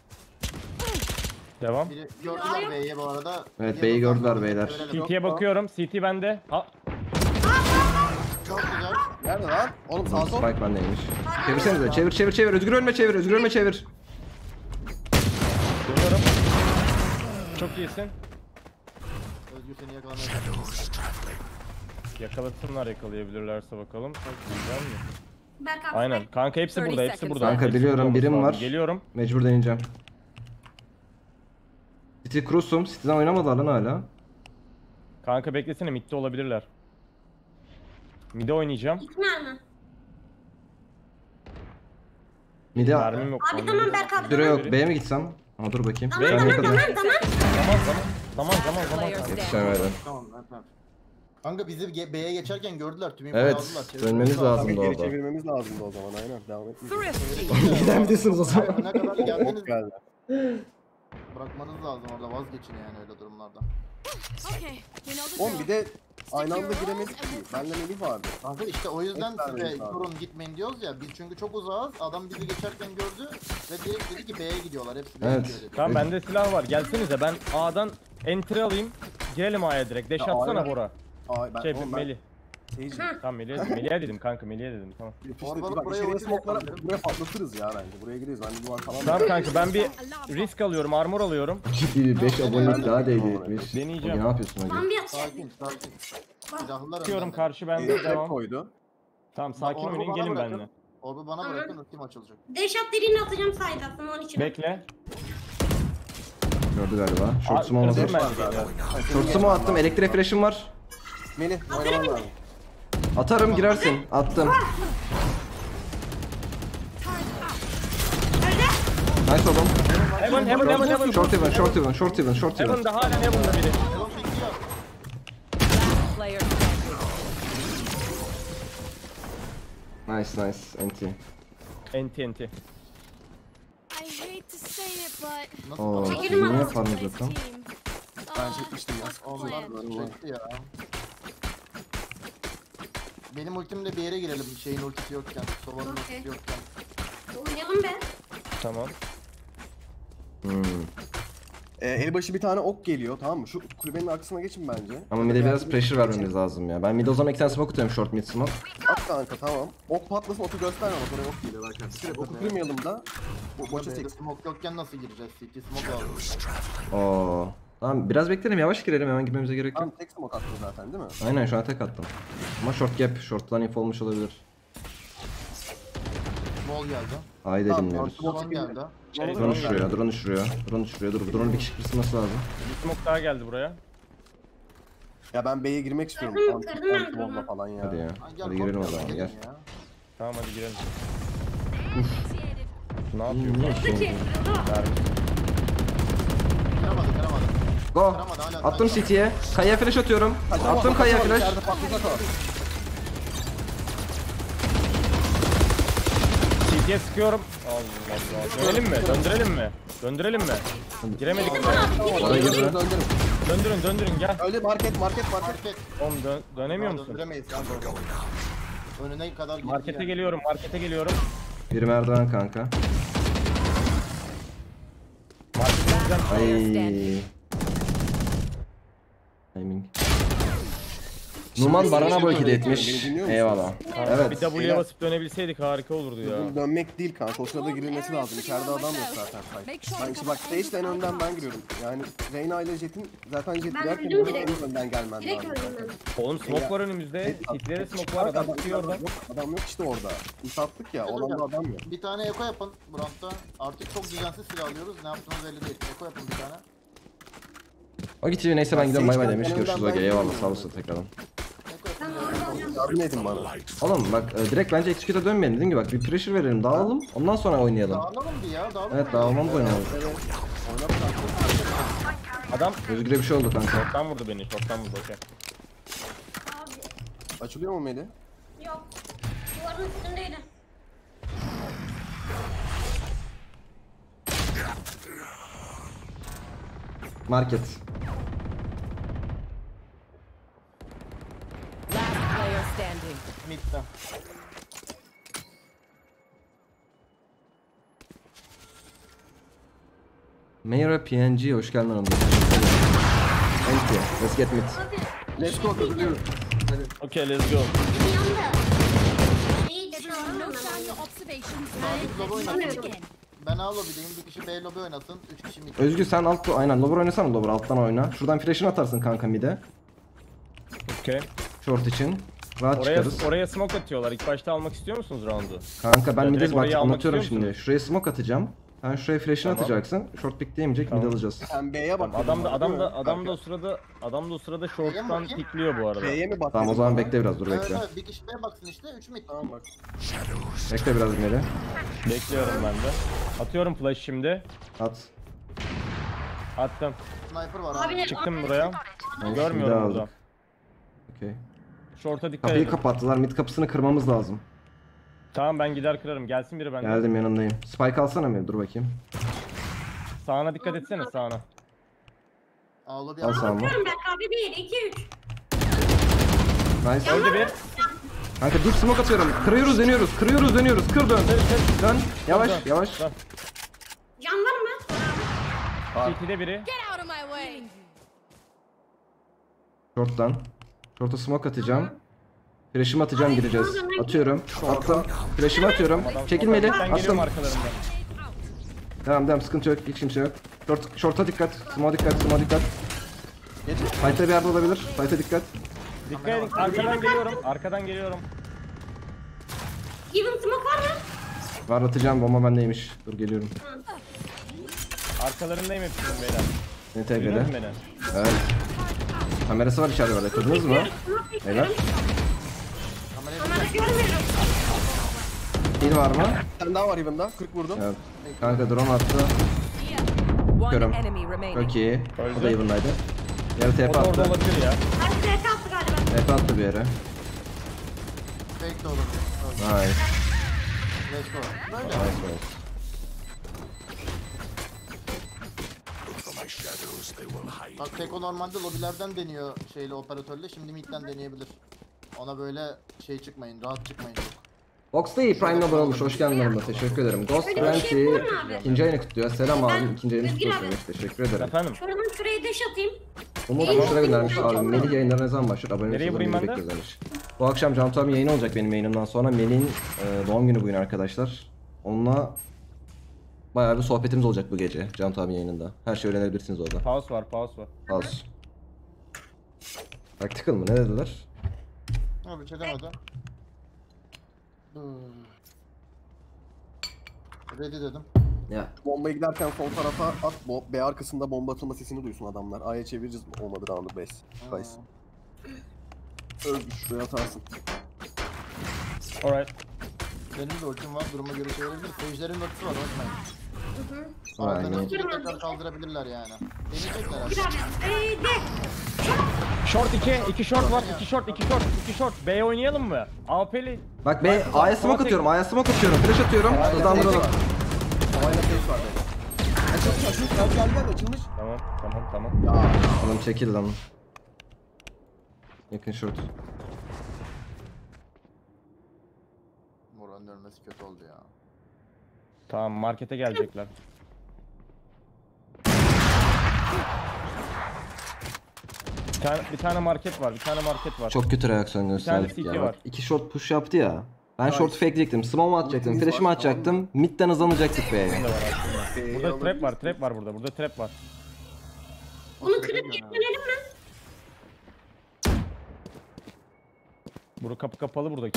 Devam. Biri gördüler B'ye bu arada. Evet, Bir B'yi bakalım. gördüler beyler. Görelim. C T'ye bakıyorum. C T bende. Ha, Çok güzel. Nerede lan? Oğlum sağ sol. Spike bendeymiş. Çevirsenize. Çevir çevir çevir. Özgür ölme çevir. Özgür ölme çevir. dönüyorum. Çok iyisin. Özgür seni yakalamaya çalışıyor. Yakalasınlar yakalayabilirlerse bakalım. Güzel mi? Berk abi. Aynen. Kanka hepsi burada. Hepsi burada. Kanka Hepsi biliyorum, burada birim olması var. lazım. Geliyorum. Mecbur deneyeceğim. City Cruis'um. City'den oynamadılar lan hala. Kanka beklesene, midde olabilirler. Midde oynayacağım. İkna mı? Midi Mermim yok. Abi tamam Berk abi. süre Tamam yok. B'ye mi gitsem? Ama dur bakayım. tamam Sen tamam yakala. tamam tamam. Zaman zaman. Zaman zaman zaman. Player kanka. standing. Yetişemedim. Tamam evet evet. Kanka bizi Ge- B'ye geçerken gördüler. Tüm infoyu Evet, aldılar. Çevirmemiz dönmemiz lazım. lazım. Tabii Aslında geri orada. çevirmemiz lazımdı o zaman, aynen. Devam etmeyiz. Thrifty. Gidemedesiniz o zaman. Ne kadar geldiniz Çok geldi. bırakmanız lazım orada, vazgeçin yani öyle durumlarda. Okay, you know the Oğlum bir drill. de aynı anda giremedik ki. Benle Melih vardı. Kanka işte o yüzden Hep size vermeyiz abi. durun gitmeyin diyoruz ya. Biz çünkü çok uzağız. Adam bizi geçerken gördü ve direkt dedi ki B'ye gidiyorlar. Hepsi B'ye Evet. gidiyor dedi. Tamam bende silah var. Gelsenize ben A'dan entry alayım. Girelim A'ya direkt. Deş Ya, atsana A'ya- Bora. Ay ben, Şey oğlum ben Melih. seyirci. Tamam Melih'e Melih'e dedim kanka, Melih'e dedim. Tamam. İşte Orbalık bak buraya içeriye ulti smoke'lara yapabilirim. buraya patlatırız ya bence. Buraya gireriz. Ben de duvar falan. Tamam kanka ben bir risk alıyorum, armor alıyorum. Ciddi beş abonelik daha değdi etmiş. Deneyeceğim. Ne yapıyorsun hocam? Tamam bir atacak. Sakin sakin. Silahlılar Bakıyorum önden. karşı bende Eee devam. koydu. Tamam sakin Orbu oynayın, bana gelin bırakın. benimle. Orbu bana Tamam. bırakın, ultim açılacak. Deş at dediğini atacağım sayda aslında onun için. Bekle. Gördü galiba. Aa, Shorts'um olmadı. kırdım ben de. Shorts'umu attım. Elektrik flash'ım var. Melih oynaman lazım. Atarım girersin. Attım. Nice oğlum. Heaven heaven heaven heaven. Short even, short even, short even, short even. Heaven'da hala Heaven'da biri. Elon bekliyor. Player standing. Nice nice. Anti. Enti enti. I hate to say it, but Nasıl Oo, patladı? siz niye yaparınız nice zaten? team. Ben Uh, çekmiştim ya. Onlar plan. çekti ya. Benim ultimle bir yere girelim şeyin ultisi yokken, Sova'nın Okey. ultisi yokken. Oynayalım be. Tamam. Hmm. Ee, elbaşı bir tane ok geliyor, tamam mı? Şu kulübenin arkasına geçin bence. Ama mid'e biraz pressure vermemiz lazım ya. Ben mid'e o zaman iki tane smoke atıyorum, short mid smoke. At kanka, tamam. Ok patlasın, oku gösterme bak, oraya ok geliyor belki. Direkt oku kırmayalım da. Bu boşa B'de çek. smoke yokken nasıl gireceğiz? City smoke aldım. Oo. Tamam biraz bekleyelim, yavaş girelim, hemen girmemize gerek yok. Tamam, tek smoke attı zaten değil mi? Aynen şu an tek attım. Ama short gap, short'tan info olmuş olabilir. Wall geldi. Haydi Tamam, dinliyoruz. short- Swan geldi. Şey, Drone düşürüyor, drone düşürüyor. Drone düşürüyor, dur. Drone'un bir kişi kısması lazım. Bir smoke daha geldi buraya. Ya ben B'ye girmek istiyorum. Kırdım, Anti- kırdım ben anti-bomba bunu. falan ya. Hadi ya. Ay, gel, Hadi girelim o korkma, zaman, gelin gel. ya. Tamam hadi girelim. Initiated. Ne yapıyor? Niye Peki. şey? Mermi. Kıramadı kıramadı. Go. Kıramadı hala. Attım City'ye. Kayaya flash atıyorum. Tamam, Attım kayaya patlatalım, flash. içeride patlatak o. C T'ye sıkıyorum. Allah Allah. Dönelim mi? Döndürelim mi? Döndürelim mi? Giremedik mi? Oraya girdi. Döndürün, döndürün. Döndürün döndürün gel. Öyle market, market, market. Market. Oğlum dön dönemiyor musun? Döndüremeyiz ya. Önüne kadar gitti Markete yani. geliyorum, markete geliyorum. Bir merdiven kanka. Markete gideceğim. Ay. Timing. Numan Baran'a Şimdi- boykot Beni etmiş. dinliyor musunuz? Eyvallah. Kanka, Evet. Bir W'ye Beyler. basıp dönebilseydik harika olurdu ya. Bunun dönmek değil kanka. O sırada girilmesi lazım. İçeride adam yok zaten. Ben işte bak Sage'le en önden ben giriyorum. Yani Reyna ile Jet'in zaten Jet Ben girerken öldüm en direkt. önden gelmen Direkt lazım. öldüm Oğlum smoke var önümüzde. Tiplere smoke var. Adam tutuyor oradan. Yok, adam yok işte orada. Ult attık ya. O alanda adam yok. Bir tane eko yapın Brandt'ta. Artık çok düzensiz silah alıyoruz. Ne yaptığımız belli değil. Eko yapın bir tane. O gidiyor neyse ben gidiyorum bay bay Sage'den demiş. en Görüşürüz önden Oge. ben Eyvallah giriyorum. sağ olasın tekrardan. Eko yapın. Ben orada olacağım. Yardım edin bana. Oğlum bak e, direkt bence execute'a dönmeyin dediğim gibi bak bir pressure verelim dağılalım ondan sonra oynayalım. Dağılalım bir ya. Dağılalım. Evet dağılmamız oynayalım. Adam Özgür'e bir şey oldu kanka. short'tan vurdu beni. Short'tan vurdu. Okey. Abi Açılıyor mu Melih? yok. Duvarın üstündeydi. Market. Last player standing. Mid'de. Mayra P N G hoş geldin hanım. Thank you. Let's get mid. Abi Let's go kazanıyoruz. Okey let's go. bir yanda. İyi de tamam No mı? time to observations. Sabit lobi oynasın. Bilmiyorum. Ben A lobideyim. Bir kişi B lobi oynasın. Üç kişi mid. Özgür sen alt aynen lower oynasana lower alttan oyna. Şuradan flash'ını atarsın kanka mid'e. Okey. Short için. Rahat Oraya, çıkarız. oraya smoke atıyorlar. İlk başta almak istiyor musunuz round'u? Kanka ben Ya mid'e direkt bak orayı almak anlatıyorum istiyor şimdi. Şuraya smoke atacağım. Sen şuraya flash'ını Tamam. atacaksın. Short pick diyemeyecek mid alacağız. Sen B'ye bak. Tamam, adam da adam da adam da da o sırada adam da o sırada short'tan bakayım. pikliyor bu arada. B'ye mi bak? Tamam o zaman bekle biraz dur Evet, bekle. evet, bir kişi B'ye baksın işte. Üç mid. Tamam bak. Bekle biraz Meri. Bekliyorum ben de. Atıyorum flash şimdi. At. Attım. Sniper var abi. Abi Çıktım buraya. Tamam, Görmüyorum şimdi burada. aldık. Okey. Short'a dikkat Kapıyı edin. kapattılar. Mid kapısını kırmamız lazım. Tamam ben gider kırarım. Gelsin biri benden. Geldim yanındayım. Spike alsana mı? Dur bakayım. Sağına dikkat etsene sağına. A lobi Al abi. sağıma. Bakıyorum ben abi bir, iki, üç. Nice. Öldü bir. Kanka deep smoke atıyorum. Kırıyoruz dönüyoruz. Kırıyoruz dönüyoruz. Kır dön. Dön. Yavaş Dön. yavaş. Dön. Can var mı? İkide biri. Get out of my way. Short'tan. Short'a smoke atacağım. Flash'ımı atacağım gireceğiz. Atıyorum. Attım. Flash'ımı atıyorum. Çekilmeli. Ben geliyorum Attım. arkalarından. Devam devam sıkıntı yok. Hiç kimse yok. Short, short'a dikkat. Smoke'a dikkat. Smoke'a dikkat. Fight'ta bir yerde olabilir. Fight'a dikkat. Dikkat edin. Arkadan geliyorum. Arkadan geliyorum. Even smoke var mı? Var atacağım. Bomba bendeymiş. Dur geliyorum. Arkalarındayım hepsinin beyler. Ne Duydunuz T G'de? beni? Evet. Kamerası var içeride var. Yakaladınız mı? Beyler. Onları görmüyorum. Heal var mı? Bir tane daha var Even'da. kırk vurdum. Evet. Kanka drone attı. One Körüm. enemy remaining. Çok iyi. Öldü. O da Even'daydı. Yarı O T P da orada attı. olabilir ya. Abi Z T attı galiba. T P attı bir yere. Fake de olur. Öldü. Nice. Let's go. Böyle. Nice nice. Bak Teko normalde lobilerden deniyor şeyle operatörle. Şimdi midden deneyebilir. Ona böyle şey çıkmayın. Rahat çıkmayın. Box'ta Prime Number olmuş. Hoş geldin yanıma. Teşekkür ederim. Ghost Öyle bir şey Frenzy yapar mı abi? ikinci ayını kutluyor. Selam abi. İkinci ayını Özgür kutluyor abi. demiş. Teşekkür ederim. Efendim. Şuradan şuraya dash atayım. Umut Yayın Müşter'e göndermiş yapayım, abi. ben çok Melih yayınları ne zaman başlıyor? Abone Nereye olursanız vurayım beni ben de? bekliyoruz demiş. Bu akşam Can Tuğa'nın yayını olacak benim yayınımdan sonra. Melih'in e, doğum günü bugün arkadaşlar. Onunla bayağı bir sohbetimiz olacak bu gece Can Tuğa'nın yayınında. Her şeyi öğrenebilirsiniz orada. Pause var, pause var. Az. Tactical mı? Ne dediler? Abi çekemedi. Hmm. Ready dedim. Ya. Bombaya giderken sol tarafa at. Bo B arkasında bomba atılma sesini duysun adamlar. A'ya çevireceğiz olmadı round'u beş. Guys. Özgür şuraya atarsın. Alright. Benim de ultim var. Duruma göre çevirebilir. Seyircilerin ultisi var. Unutmayın. Aynen. Arkadan ultiyi tekrar kaldırabilirler yani. Deneyecekler abi. Bir abi. Ee, de. Short iki, iki short var, iki short, iki short, iki short. B'ye oynayalım mı? A P'li. Bak be A'ya smoke atıyorum. A'ya smoke atıyorum. Flash atıyorum. Hızlandıralım. Havayla face var böyle. Açılmış açılmış. Gel gel gel açılmış. Tamam, tamam, tamam. Oğlum çekil lan. Yakın short. Moranın ölmesi kötü oldu ya. Tamam, markete gelecekler. Bir tane, bir tane market var, bir tane market var. Çok kötü reaksiyon tane gösterdik C T ya. var. Bak, iki short push yaptı ya. Ben Nice. short'u fakeleyecektim. Smoke'u atacaktım. Ultimiz Flash'ımı var, atacaktım. Mid'den hızlanacaktık B'ye. Ne var aslında? B'yi Burada trap var, alabiliriz. trap var burada. Burada trap var. Bunu kırıp geri dönelim mi? Buru kapı kapalı buradaki.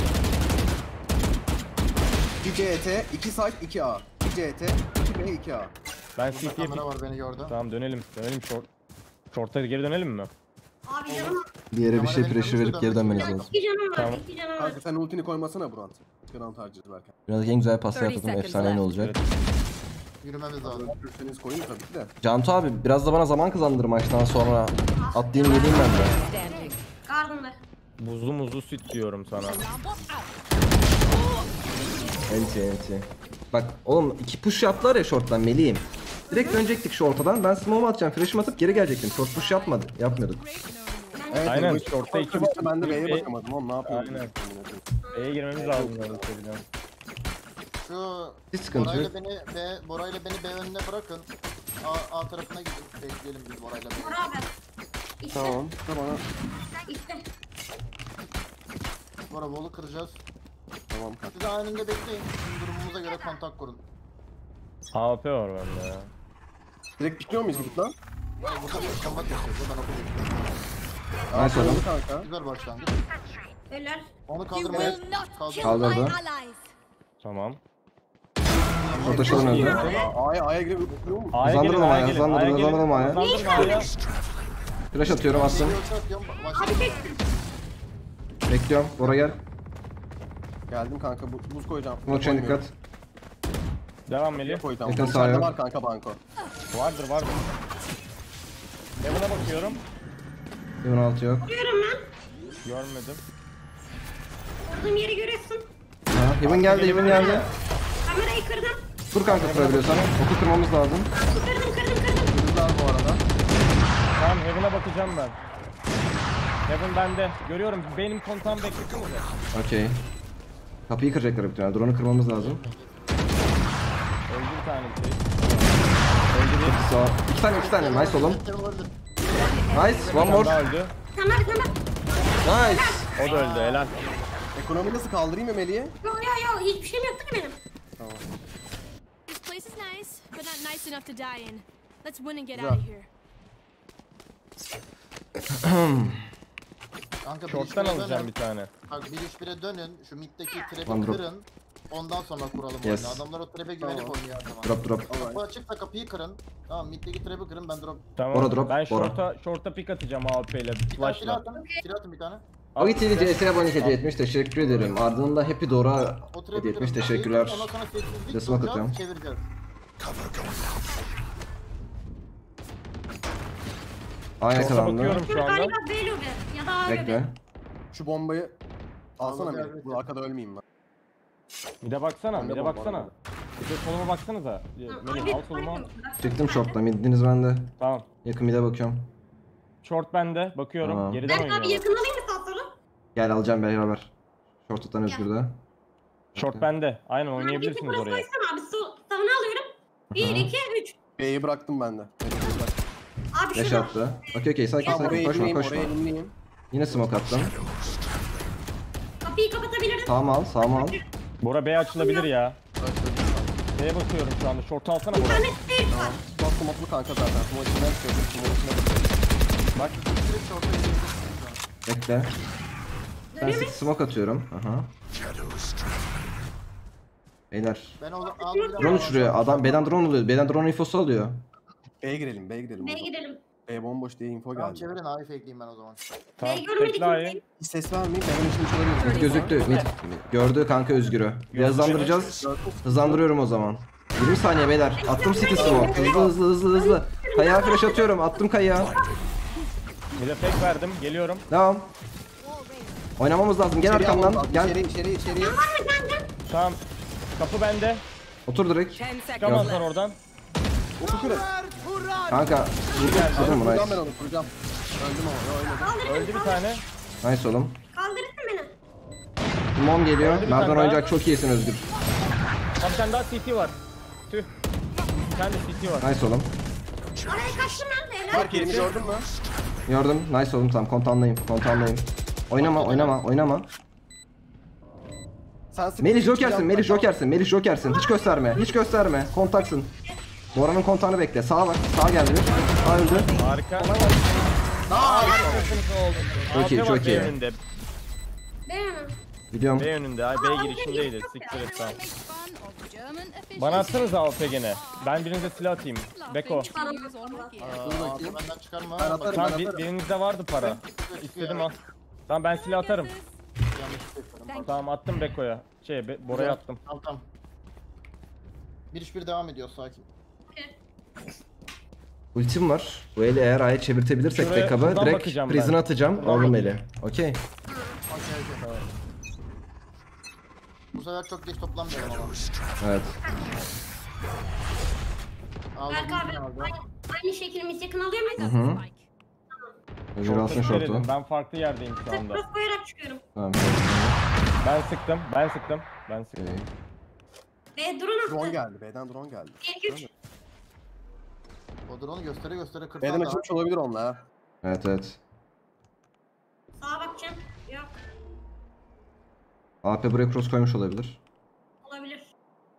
iki C T, iki side, iki A. iki C T, iki B, iki A. Ben Burada C T'ye kamera var, beni gördü. Tamam dönelim. Dönelim short. Short'a geri dönelim mi? Abi canım. Bir yere bir Kamera şey benim pressure verip önümüzde geri dönmeniz dönmüş. lazım. İki canım var. Tamam. iki canım var. Kanka sen ultini koymasana Brant. Grant harcayacağız belki. Biraz en güzel pasla thirty yapalım. seconds Efsane ne left. olacak? Evet. Yürümemiz lazım. Öldürürseniz koyun tabii ki de. Cantu abi biraz da bana zaman kazandır maçtan sonra. Atlayayım geleyim ben de. Standing. Garden'da. Buzlu muzlu süt diyorum sana. Enti enti. Bak oğlum iki push yaptılar ya short'tan Melih'im. Direkt dönecektik short'tan. Ben smoke'u atacağım. Flash'ımı atıp geri gelecektim. Short push yapmadı. Yapmıyorduk. Evet, Aynen, bu- short'ta iki Short'ta ben de B'ye bir- bakamadım oğlum ne yapayım? Aynen. B'ye girmemiz lazım yani. Şu Hiç sıkıntı Bora'yla yok. beni B, Bora'yla beni B önüne bırakın. A, A tarafına gidip bekleyelim biz Bora'yla B'yi. Beraber. İşte. Tamam. Tamam. İşte. Bora Wall'u kıracağız. Tamam kanka. Siz de anında bekleyin. Bizim durumumuza göre kontak kurun. A P var bende ya. Direkt pikliyor muyuz gidip lan? Yani burada bir şamat yapıyoruz. Ben okuyayım. Nice oğlum. Kanka. Güzel başlangıç. Eller. Onu You kaldırmaya will not kaldır. kill Kaldırdı. my allies. Tamam. Orta şalın önde. A'ya A'ya girip pikliyor mu? A'ya Hızlandıralım gelin, A'ya, A'ya gelin, hızlandıralım, A'ya gelin. hızlandıralım A'ya. Hızlandırın A'ya. Flash atıyorum attım. Geliyor, atıyorum, başla. Abi tek. Bekliyorum. Bora gel. Geldim kanka bu- buz koyacağım. Smoke chain dikkat. Devam Melih. Koyacağım. Yakın Bu sağ içeride yok. var kanka banko. Vardır vardır. Level'a bakıyorum. yirmi altı yok. Vuruyorum ben. Görmedim. Vurduğum yeri görüyorsun. Ha, Heaven geldi, Heaven geldi. Kamerayı kırdım. Dur kanka kurabiliyorsan. Oku kırmamız lazım. Kırdım kırdım kırdım. Kızlar bu arada. Tamam Heaven'a bakacağım ben. Heaven bende. Görüyorum. Benim kontağımı beklesinize. Okey. Kapıyı kıracaklar bir tane. Drone'u kırmamız lazım. Öldü bir tane şey. Sağ. İki tane, iki tane. Nice oğlum. Nice. One Bir more. daha öldü. Kamera kamera. Nice. O da öldü. Helal. Ekonomi nasıl kaldırayım mı Melih'e? Yo yo yo hiçbir şeyim yoktu ki benim. This place is nice, but not nice enough to die in. Let's win and get Güzel. out of here. Kanka bir Short'tan iş bire alacağım dönün. bir tane. Bak bir iş bire dönün. Şu middeki trap'i One drop. kırın. Ondan sonra kuralım Yes. oyunu. Adamlar o trap'e güvenip Tamam. oynuyor her zaman. Drop drop. Kapı açıksa kapıyı kırın. Tamam middeki trap'i kırın ben drop. Tamam. Bora drop, Ben Bora. short'a short'a pick atacağım A W P ile Bir tane silah flash'la. atın. Silah atın bir tane. Abi T V C S abone hediye etmiş. Teşekkür ederim. Ardından da Happy Dora O trap'i hediye etmiş. kırın. Teşekkürler. Ondan sonra sessizlik Bir de smoke tutacağız, atıyorum. çevireceğiz. Aynı Short'a kalandı. bakıyorum şu anda. Galiba B lobi ya da A lobi. Bekle. Şu bombayı alsana Vallahi Melih. evet. Bu arkada ölmeyeyim ben. Bir de baksana, Ben de bir de bomba baksana. var. Bir de soluma baksanıza. Melih al soluma. Çıktım short'tan. Midiniz bende. Tamam. Yakın mid'e bakıyorum. Short bende. Bakıyorum. Tamam. Geriden Berk abi oynuyorlar. yakın alayım mı sağ sola? Gel alacağım beraber. Short'tan Özgür'de. Short bende. Aynen Tamam, oynayabilirsiniz bir tek oraya. burası koysana abi. Sol, sağına alıyorum. bir, iki, üç. B'yi bıraktım ben de. Melih'i bırak. Abi Beş şurada. attı. Okey okey sakin Tamam sakin. oraya Koşma elimleyeyim, koşma. oraya elimleyeyim. Yine smoke attım. Kapıyı kapatabiliriz. Sağıma al sağıma al. Bora B açılabilir ya. B'ye bakıyorum şu anda. Short alsana Bir Bora. tane stage var. Çok smoklu kanka zaten. Smoke içinden çıkıyordum. Smoke içine bakıyorum. Bak. Direkt short'a gidiyoruz. Bekle. Ben Dönüyor sık muyuz? smoke atıyorum. Aha. Beyler. Ben o aldım. Drone uçuruyor. Adam B'den drone oluyor. B'den drone infosu alıyor. B'ye girelim, B'ye girelim. B'ye gidelim. B bomboş diye info Tamam geldi. çevirin abi fakeleyeyim ben o zaman. Tamam. B'yi görmedik Bekle A'yı. kimseyi. Hiç ses vermeyin, ben için çalabilirim. Mid gözüktü. Mid. Gördü kanka Özgür'ü. Bir hızlandıracağız. Hızlandırıyorum o zaman. yirmi saniye beyler. Attım city smoke. Hızlı hızlı hızlı hızlı. Kayağa flash atıyorum. Attım kayağa. Bir de fake verdim. Geliyorum. Devam. Oynamamız lazım. Gel arkamdan. Gel. İçeri, içeri, içeri. Tamam. Kapı bende. Otur direkt. Ten seconds Çıkamazlar left. oradan. Oku kırın. Kanka. Vurdum mu? Kuracağım ben Nice. onu, kuracağım. Öldüm ama, öldüm. Öldü bir tane. Nice oğlum. Kaldırırsın beni. Mom geliyor. Öldü bir Nereden tane oynayacak daha. çok iyisin Özgür. Tam bir tane daha C T var. Tüh. Bir tane de C T var. Nice oğlum. Araya kaçtım ben de. Helal. Fark elimi gördün mü? Gördüm. Nice oğlum, tamam kontandayım. Kontandayım. Oynama oynama oynama. Sen sık- Melih sık- Joker'sin, Melih Joker'sin, Melih Joker'sin. Hiç gösterme, hiç gösterme. Kontaksın. Bora'nın kontağını bekle. Sağa bak, sağa geldi bir. Sağa öldü. Harika. Harikasınız oğlum. Çok iyi, A P var çok B iyi. önünde. Değil mi? Gidiyorum. B önünde. Ay B girişindeydi. Siktir et sen. Make fun of German efficiency. Bana atsanız A P gene. Ben birinize silah atayım. Beko. Use all my gear. Aa, abi benden çıkarma. Ben atarım. Tamam bir, birinizde vardı para. İstedim al. Tamam ben silah atarım. Yanlış yapıyorum. Tamam attım Beko'ya. Şey Be- Bora'ya attım. Tamam tamam. Bir iş bir devam ediyor sakin. Ultim var. Bu eli eğer A'ya çevirtebilirsek Şuraya backup'ı buradan direkt bakacağım prison ben. atacağım. Buradan Aldım bakayım. eli. Okey. Okey okey. Bu sefer çok geç toplanmayalım ama. Evet. Aldım. Berk abi aldım. aynı, aynı şeklimiz yakın alıyor muyuz? Hı hı. Özgür Şorta alsın dikkat şortu. edin, ben farklı yerdeyim şu Tek anda. cross koyarak çıkıyorum. Tamam. Ben sıktım, ben sıktım, ben sıktım. okey. Ve drone Drone attı. geldi. B'den drone geldi. İlk üç. O drone'u göstere göstere kırtan B'den daha. açılmış olabilir onlar ha. Evet evet. Sağa bakacağım. Yok. A P buraya cross koymuş olabilir. Olabilir.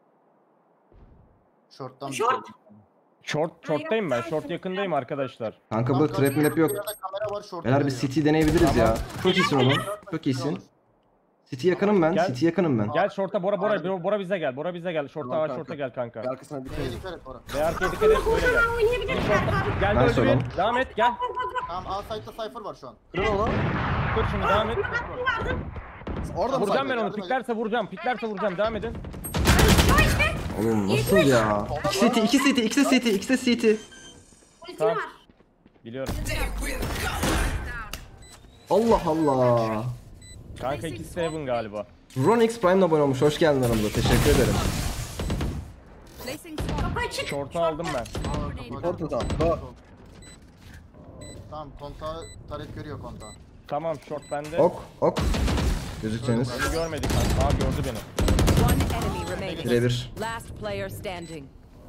Short'tan Short. Short, short'tayım ben, short yakındayım arkadaşlar. Kanka bu trap map yok. Kamera var short. Beyler bir City deneyebiliriz ya. Çok iyisin oğlum. Çok iyisin. City yakınım ben. Gel. City yakınım ben. Gel short'a Bora, Bora, Bora bize gel, Bora bize gel. Short'a Tamam var, kanka. short'a gel kanka. Bir arkasına dikkat B'ye edin. dikkat et Bora. Ve arkaya dikkat et, böyle gel. Oynayabiliriz Berk abi. Gel Nice böyle oğlum. bir, devam et, gel. Tamam A site'da Cypher var şu an. Kırın onu. Kır şunu, devam et. Orada mı Vuracağım ben saklı? onu, piklerse vuracağım, piklerse vuracağım, devam edin. Oğlum nasıl ya? İki City, iki City, ikisi City, ikisi City. Ultim Tamam. var. Biliyorum. Allah Allah. Kanka ikisi Seven galiba. Ronix Prime'la abone olmuş. Hoş geldin aramıza. Teşekkür ederim. Placing spot. Kapı açık. Short'u aldım ben. Ortadan. Go. Tamam kontağı taret görüyor kontağı. Tamam short bende. Ok, ok. Gözükeceğiniz. Beni görmedi kanka. Aa gördü beni. One enemy remaining. Birebir. Last player standing.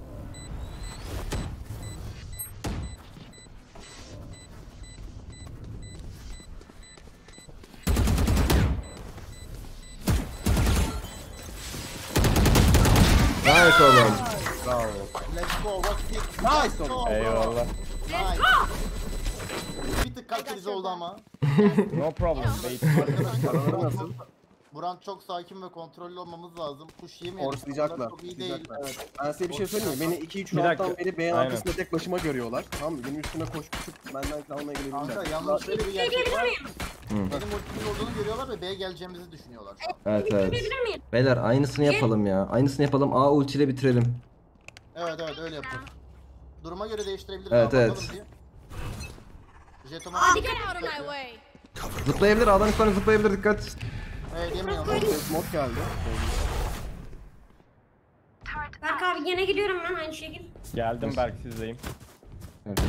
Nice oğlum. Let's go what kick. Nice oğlum. Eyvallah. Nice. Bir tık kalp krizi oldu ama. No problem. Wait. Araları nasıl? Buran çok sakin ve kontrollü olmamız lazım. Kuş yemeyelim. Forcelayacaklar. Çok iyi değil. forcelayacaklar. Evet. Ben size bir şey söyleyeyim mi? Beni iki üç Bir dakika. round'dan beri B'nin Aynen. arkasında tek başıma görüyorlar. Tamam mı? Benim üstüme koşup benden kalmaya Kanka gelebilirler. yalnız şöyle bir gerçek var. Hı. Benim ultimin olduğunu görüyorlar ve B'ye geleceğimizi düşünüyorlar şu an. Evet evet. Bilir miyim? Beyler aynısını yapalım ya. Aynısını yapalım. A ultiyle bitirelim. Evet evet öyle yapacağız. Duruma göre değiştirebiliriz. Evet, abi, evet. bakalım diye. Jetoma Hadi Get out of my way. Zıplayabilir. A'dan üstüne zıplayabilir. Dikkat. Evet yemin Mod geldi. Berk abi gene gidiyorum ben aynı şekil. Geldim Berk sizdeyim. Evet.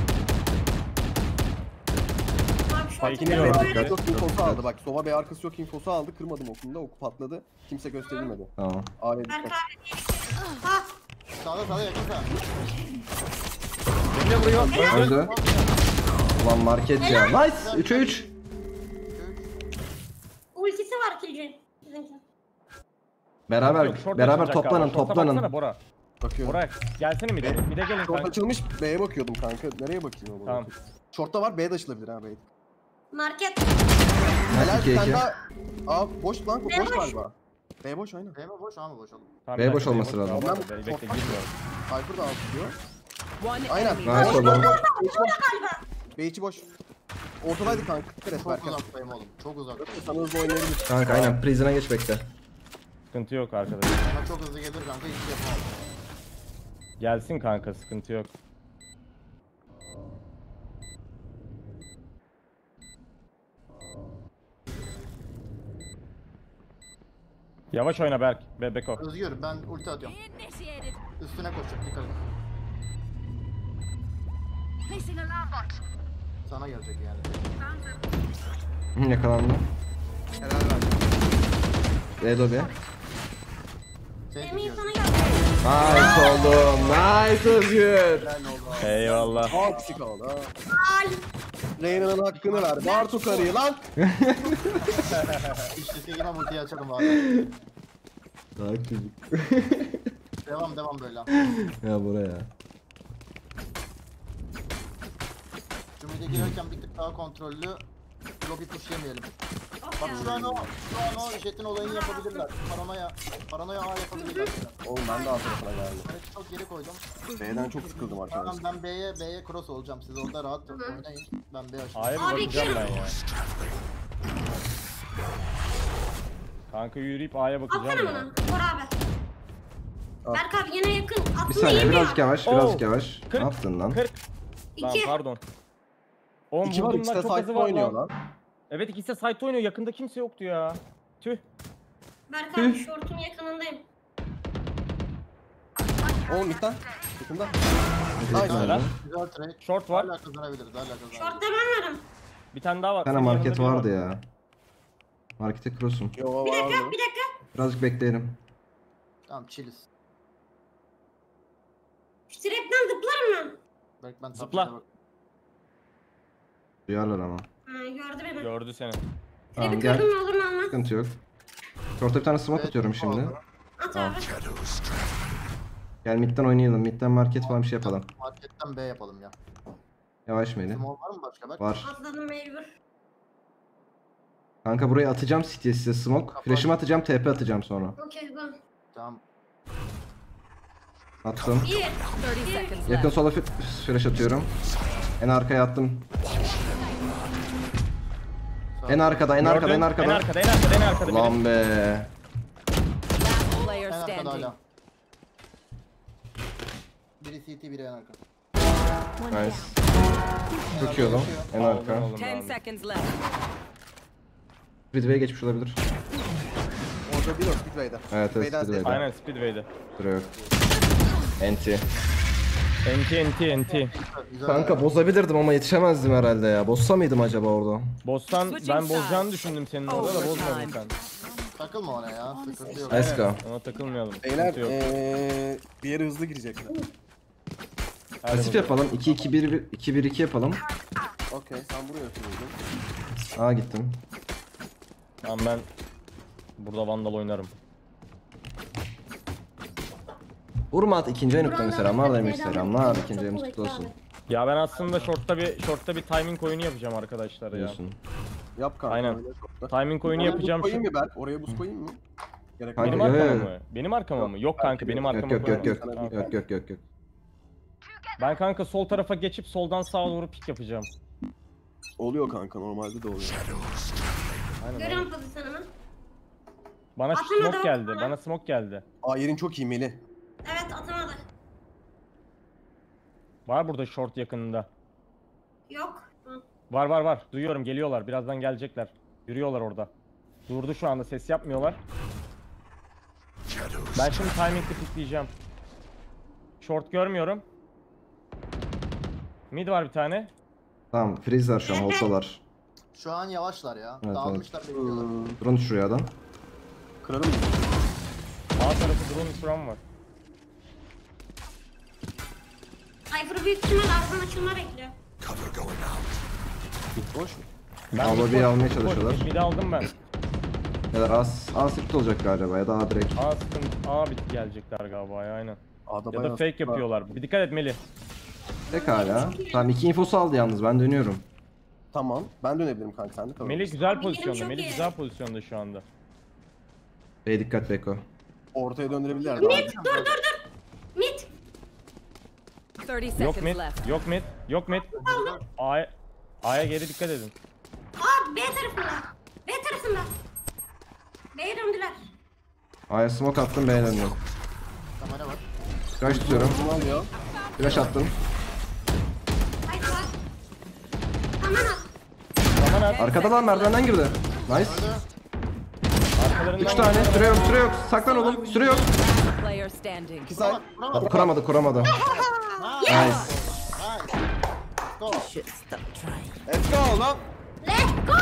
Abi şu an Spike'ini tekrar gördüm. koyarım. Yok infosu aldı bak. Sova B arkası yok infosu aldı. Kırmadım okunda. Oku patladı. Kimse gösterilmedi. Tamam. A'ya Berk dikkat. abi. Ha. Sağda sağda yakın sağ. Beni vuruyor. Öldü. Öldü. Ulan market ya. Nice. üçe üç. Ultisi var Killjoy'un. Bizimki. Beraber Yok, short beraber açılacak toplanın, galiba. Short'a baksana toplanın. Bora. Bakıyorum. Bora gelsene bir de. Bir de gelin Short kanka. açılmış. B'ye bakıyordum kanka. Nereye bakayım o Tamam. Short'ta var. B de açılabilir ha B. Market. Helal iki, bir iki. tane daha. Aa boş lan. B Boş boş. galiba. B boş aynen. B mi boş A mı boş oğlum? Tamam, B bir boş dakika, olması B boş. lazım. Tamam, Bekle bekle girmiyorum. Cypher da alt diyor. One Aynen. enemy. Nice oğlum. B içi boş. B içi boş. Ortadaydı kanka. Dikkat et Çok Berkan. uzaktayım oğlum. Çok uzaktayım. Sana hızlı oynayabilir. Kanka aynen. Prison'a geç bekle. Sıkıntı yok arkadaşlar. Bana çok hızlı gelir kanka hiç şey yapamam. Gelsin kanka sıkıntı yok. Yavaş oyna Berk. Be Beko. Özgür ben ulti atıyorum. Initiated. Üstüne koşacak dikkat et. Placing alarm bot. Sana gelecek yani. Hı, yakalandı. Helal verdim. Edobe. Sen Emin gidiyorsun. sana geldi. Nice oğlum. Nice Özgür. Eyvallah. Aa kişi kaldı ha. Al. Reyna'nın hakkını ver. Bartu karıyı lan. İşte yine multiyi açalım abi. Daha çocuk. Devam devam böyle. Ya buraya. Cümlede girerken bir tık daha kontrollü. Lobby push yemeyelim. Bak şu an o, şu an o jetin olayını yapabilirler. Paranoya, paranoya A yapabilirler. Oğlum ben de A tarafına geldim. Evet çok geri koydum. B'den çok sıkıldım Tamam arkadaşlar. ben B'ye B'ye cross olacağım. Siz orada rahat oynayın. Ben B açayım. A'ya bir Abi, bakacağım gel. ben ya. Kanka yürüyüp A'ya Atsana bakacağım ya. bana. Bor abi. Al. Berk abi yine yakın. Bir Aslında saniye yemiyor. birazcık yavaş birazcık Oo. yavaş. kırk, Ne yaptın lan? kırk. Lan İki. pardon. Oğlum İki var vurdum ikisi lan de çok hızlı site'da var oynuyor lan. lan. Evet ikisi de site oynuyor. Yakında kimse yoktu ya. Tüh. Berk abi şortun yakınındayım. Oğlum midden. Yakında. Nice. Helal. Güzel trade. Short var. Hala kazanabiliriz. Hala kazanabiliriz. Şortta ben varım. Bir tane daha var. Bir tane Senin market yanında biri vardı var. ya. Markete cross'um. Yo Bir dakika vardı. bir dakika. Birazcık bekleyelim. Tamam chilliz. Şu trapten zıplarım ben. Belki ben Zıpla. tapşıda bak- Duyarlar ama. Ha, gördü beni. Gördü seni. Tamam Trap'i gel. kırdım ne olur ne olmaz. Sıkıntı yok. Short'a bir tane smoke Evet, atıyorum şimdi. oldu. At Tamam. abi. Gel midden oynayalım. Midden market falan bir şey yapalım. Marketten B yapalım ya. Yavaş Melih. Small var mı başka bak? Var. Atladım mecbur. Kanka buraya atacağım City'ye size smoke. Flash'ımı atacağım, T P atacağım sonra. Okey go. Tamam. Attım. İyi. thirty seconds Yakın left. sola fi- flash atıyorum. En arkaya attım. En arkada, en arkada, en Gördün? arkada. En arkada, en arkada, en arkada. biri. Lan be. Last player En arkada standing. hala. Biri C T biri en arka. Nice. Çok iyi oğlum. En Aldın arka. oğlum ten lan. seconds left. Speedway'e geçmiş olabilir. Orada bir yok Speedway'de. Evet evet Speedway'den Speedway'de. Aynen Speedway'de. Sıra yok. Enti. Enti enti enti. Güzel. Kanka bozabilirdim ama yetişemezdim herhalde ya. Bozsa mıydım acaba orada? Bozsan Switching ben bozacağını sides. düşündüm senin orada da bozmadın Overtime. sen. Takılma ona ya. Sıkıntı yok. Let's go. Ona takılmayalım. Beyler Sıkıntı yok. eee bir yere hızlı girecekler. Hadi Pasif bakalım. yapalım. iki iki bir iki bir iki yapalım. Okey sen buraya oturdun. Aa gittim. Tamam ben burada Vandal oynarım. Vurma at ikinci en nokta Buradan selamlar da- selamlar. Çok İkinci en kuvvetli kutlu olsun. abi. Ya ben aslında short'ta bir short'ta bir timing oyunu yapacağım arkadaşlar ya. Diyorsun. Yap kanka. Aynen. öyle çok da. Timing oyunu Oraya yapacağım. buz koyayım Şu... mı ben? Oraya buz koyayım mı? Gerek Kanka, Benim yo, yo, arkama yo. mı? Benim arkama mı? Yok kanka benim Yok arkama yok yok yok. koyamam. Tamam. Yok yok yok yok. Ben kanka sol tarafa geçip soldan sağa doğru pik yapacağım. Oluyor kanka normalde de oluyor. Aynen. aynen. Görüyorum pozisyonumu. Bana Atamadı, smoke geldi. atamadı. Bana smoke geldi. Aa yerin çok iyi Melih. Evet atamadı. Var burada short yakınında. Yok. Hı. Var var var. Duyuyorum geliyorlar. Birazdan gelecekler. Yürüyorlar orada. Durdu şu anda ses yapmıyorlar. Ben şimdi timing'li pikleyeceğim. Short görmüyorum. Mid var bir tane. Tamam freeze'ler şu an olsalar. Şu an yavaşlar ya. Evet, Dağılmışlar bekliyorlar. Hmm, Drone şuraya adam. kırarım mı? A tarafı drone from var. Cypher büyük ihtimal ağzından açılma bekliyor. Boş mu? Ben Ama mid bir boş- almaya mid boş- çalışıyorlar. Mid'i aldım ben. Neler az az script olacak galiba ya da A direkt. A sıkıntı. A bit gelecekler galiba ya aynen. A'da Ya da bayağı fake sıkı var. yapıyorlar. Bir dikkat et Melih. Tek hala. Tamam iki infosu aldı yalnız ben dönüyorum. Tamam. Ben dönebilirim kanka sen de tamam. Melih güzel Abi, pozisyonda. çok Melih iyi. güzel pozisyonda şu anda. Bey dikkat Beko. Ortaya döndürebilirler. Mid dur dur dur. Mid. thirty Yok seconds mid. left. Yok mid. Yok mid. A'ya A'ya geri dikkat edin. Aa B tarafında. B tarafında. B'ye döndüler. A'ya smoke attım B'ye döndüm. Kamera var. Flash tutuyorum. Ne oluyor? Flash attım. Haydi var. Aman al. Aman at. Arkada lan merdivenden girdi. Nice. Arkalarından Üç tane süre yok süre yok. Saklan oğlum süre yok. Player standing. İki say. Bravo. Kuramadı kuramadı. Nice. Nice. Nice. Go. Let's go lan. Let's go.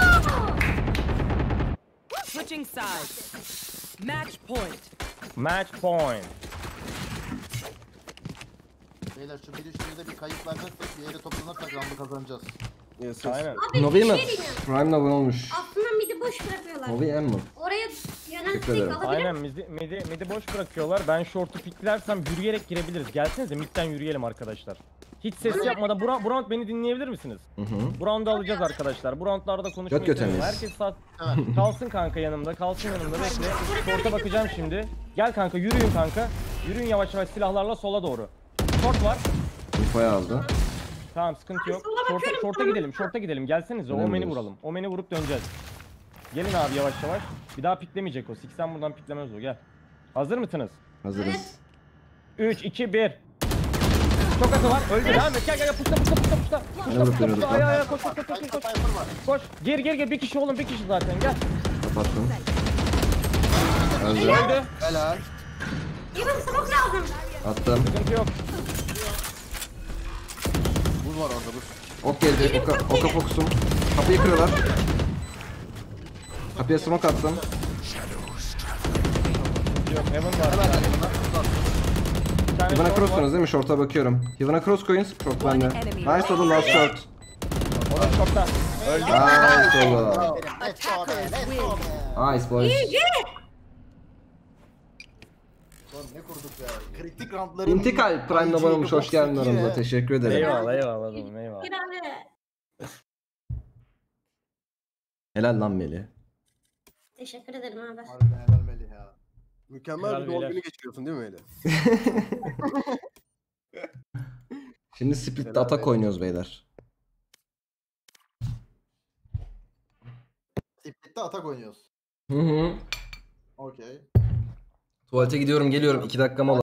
Switching sides. Match point. Match point. Beyler şu bir üçlüde bir kayıp vermezsek bir yere toplanırsak round'u kazanacağız. Yes, yes. Aynen. Abi Novi bir mi? şey diyeceğim. Prime abone olmuş. Aslında midi boş bırakıyorlar. Novi M mi? Oraya Teşekkür yönelsek ederim. alabilir Aynen midi, midi, midi boş bırakıyorlar. Ben short'u piklersem yürüyerek girebiliriz. Gelsenize midden yürüyelim arkadaşlar. Hiç ses yapmadan bu round, bu round beni dinleyebilir misiniz? Hı hı. Bu round'u alacağız arkadaşlar. Bu round'larda konuşmayı Göt seviyorum. götemeyiz. Herkes sağ... kalsın kanka yanımda, kalsın yanımda bekle. Short'a bakacağım şimdi. Gel kanka yürüyün kanka. Yürüyün yavaş yavaş silahlarla sola doğru. Short var. Info'yu aldı. Tamam sıkıntı yok. Short'a, short'a gidelim, short'a gidelim. Gelsenize Önemli Omen'i değil. vuralım. Omen'i vurup döneceğiz. Gelin abi yavaş yavaş. Bir daha piklemeyecek o. Siksen buradan piklemez o gel. Hazır mısınız? Hazırız. üç, iki, bir. Çok atı var. Öldü. Devam et. Gel gel gel. Puşla puşla puşla puşla. Puşla puşla bakıyoruz puşla. lan? Ayağa ayağa koş koş koş koş koş. Koş. Gir gir gir. Bir kişi oğlum. Bir kişi zaten. Gel. Kapattım. Öldü. Öldü. Helal. Even smoke lazım. Attım. Sıkıntı yok. Buz var orada buz. Ok gelecek. Oka, oka fokusum. Kapıyı kırıyorlar. Kapıya smoke attım. Sıkıntı yok. Heaven var. Bir tane Heaven'a short cross var. koyunuz değil mi? Short'a bakıyorum. Heaven'a cross koyun. Short bende. Nice oğlum last short. O da short'ta. Öldü. Nice oğlum. Let's go be, let's go be. Nice boys. Oğlum ne kurduk ya. Kritik roundların... İntikal Prime'la bana olmuş. Hoş geldin aramıza. Teşekkür ederim. Eyvallah eyvallah oğlum eyvallah. Bir abi. Helal lan Melih. Teşekkür ederim abi. Harbiden helal Melih ya. Mükemmel Helal bir doğum beyler. günü geçiriyorsun değil mi Melih? Şimdi Split'te Helal atak beyler. oynuyoruz beyler. Split'te atak oynuyoruz. Hı hı. Okey. Tuvalete gidiyorum geliyorum. iki dakika mola.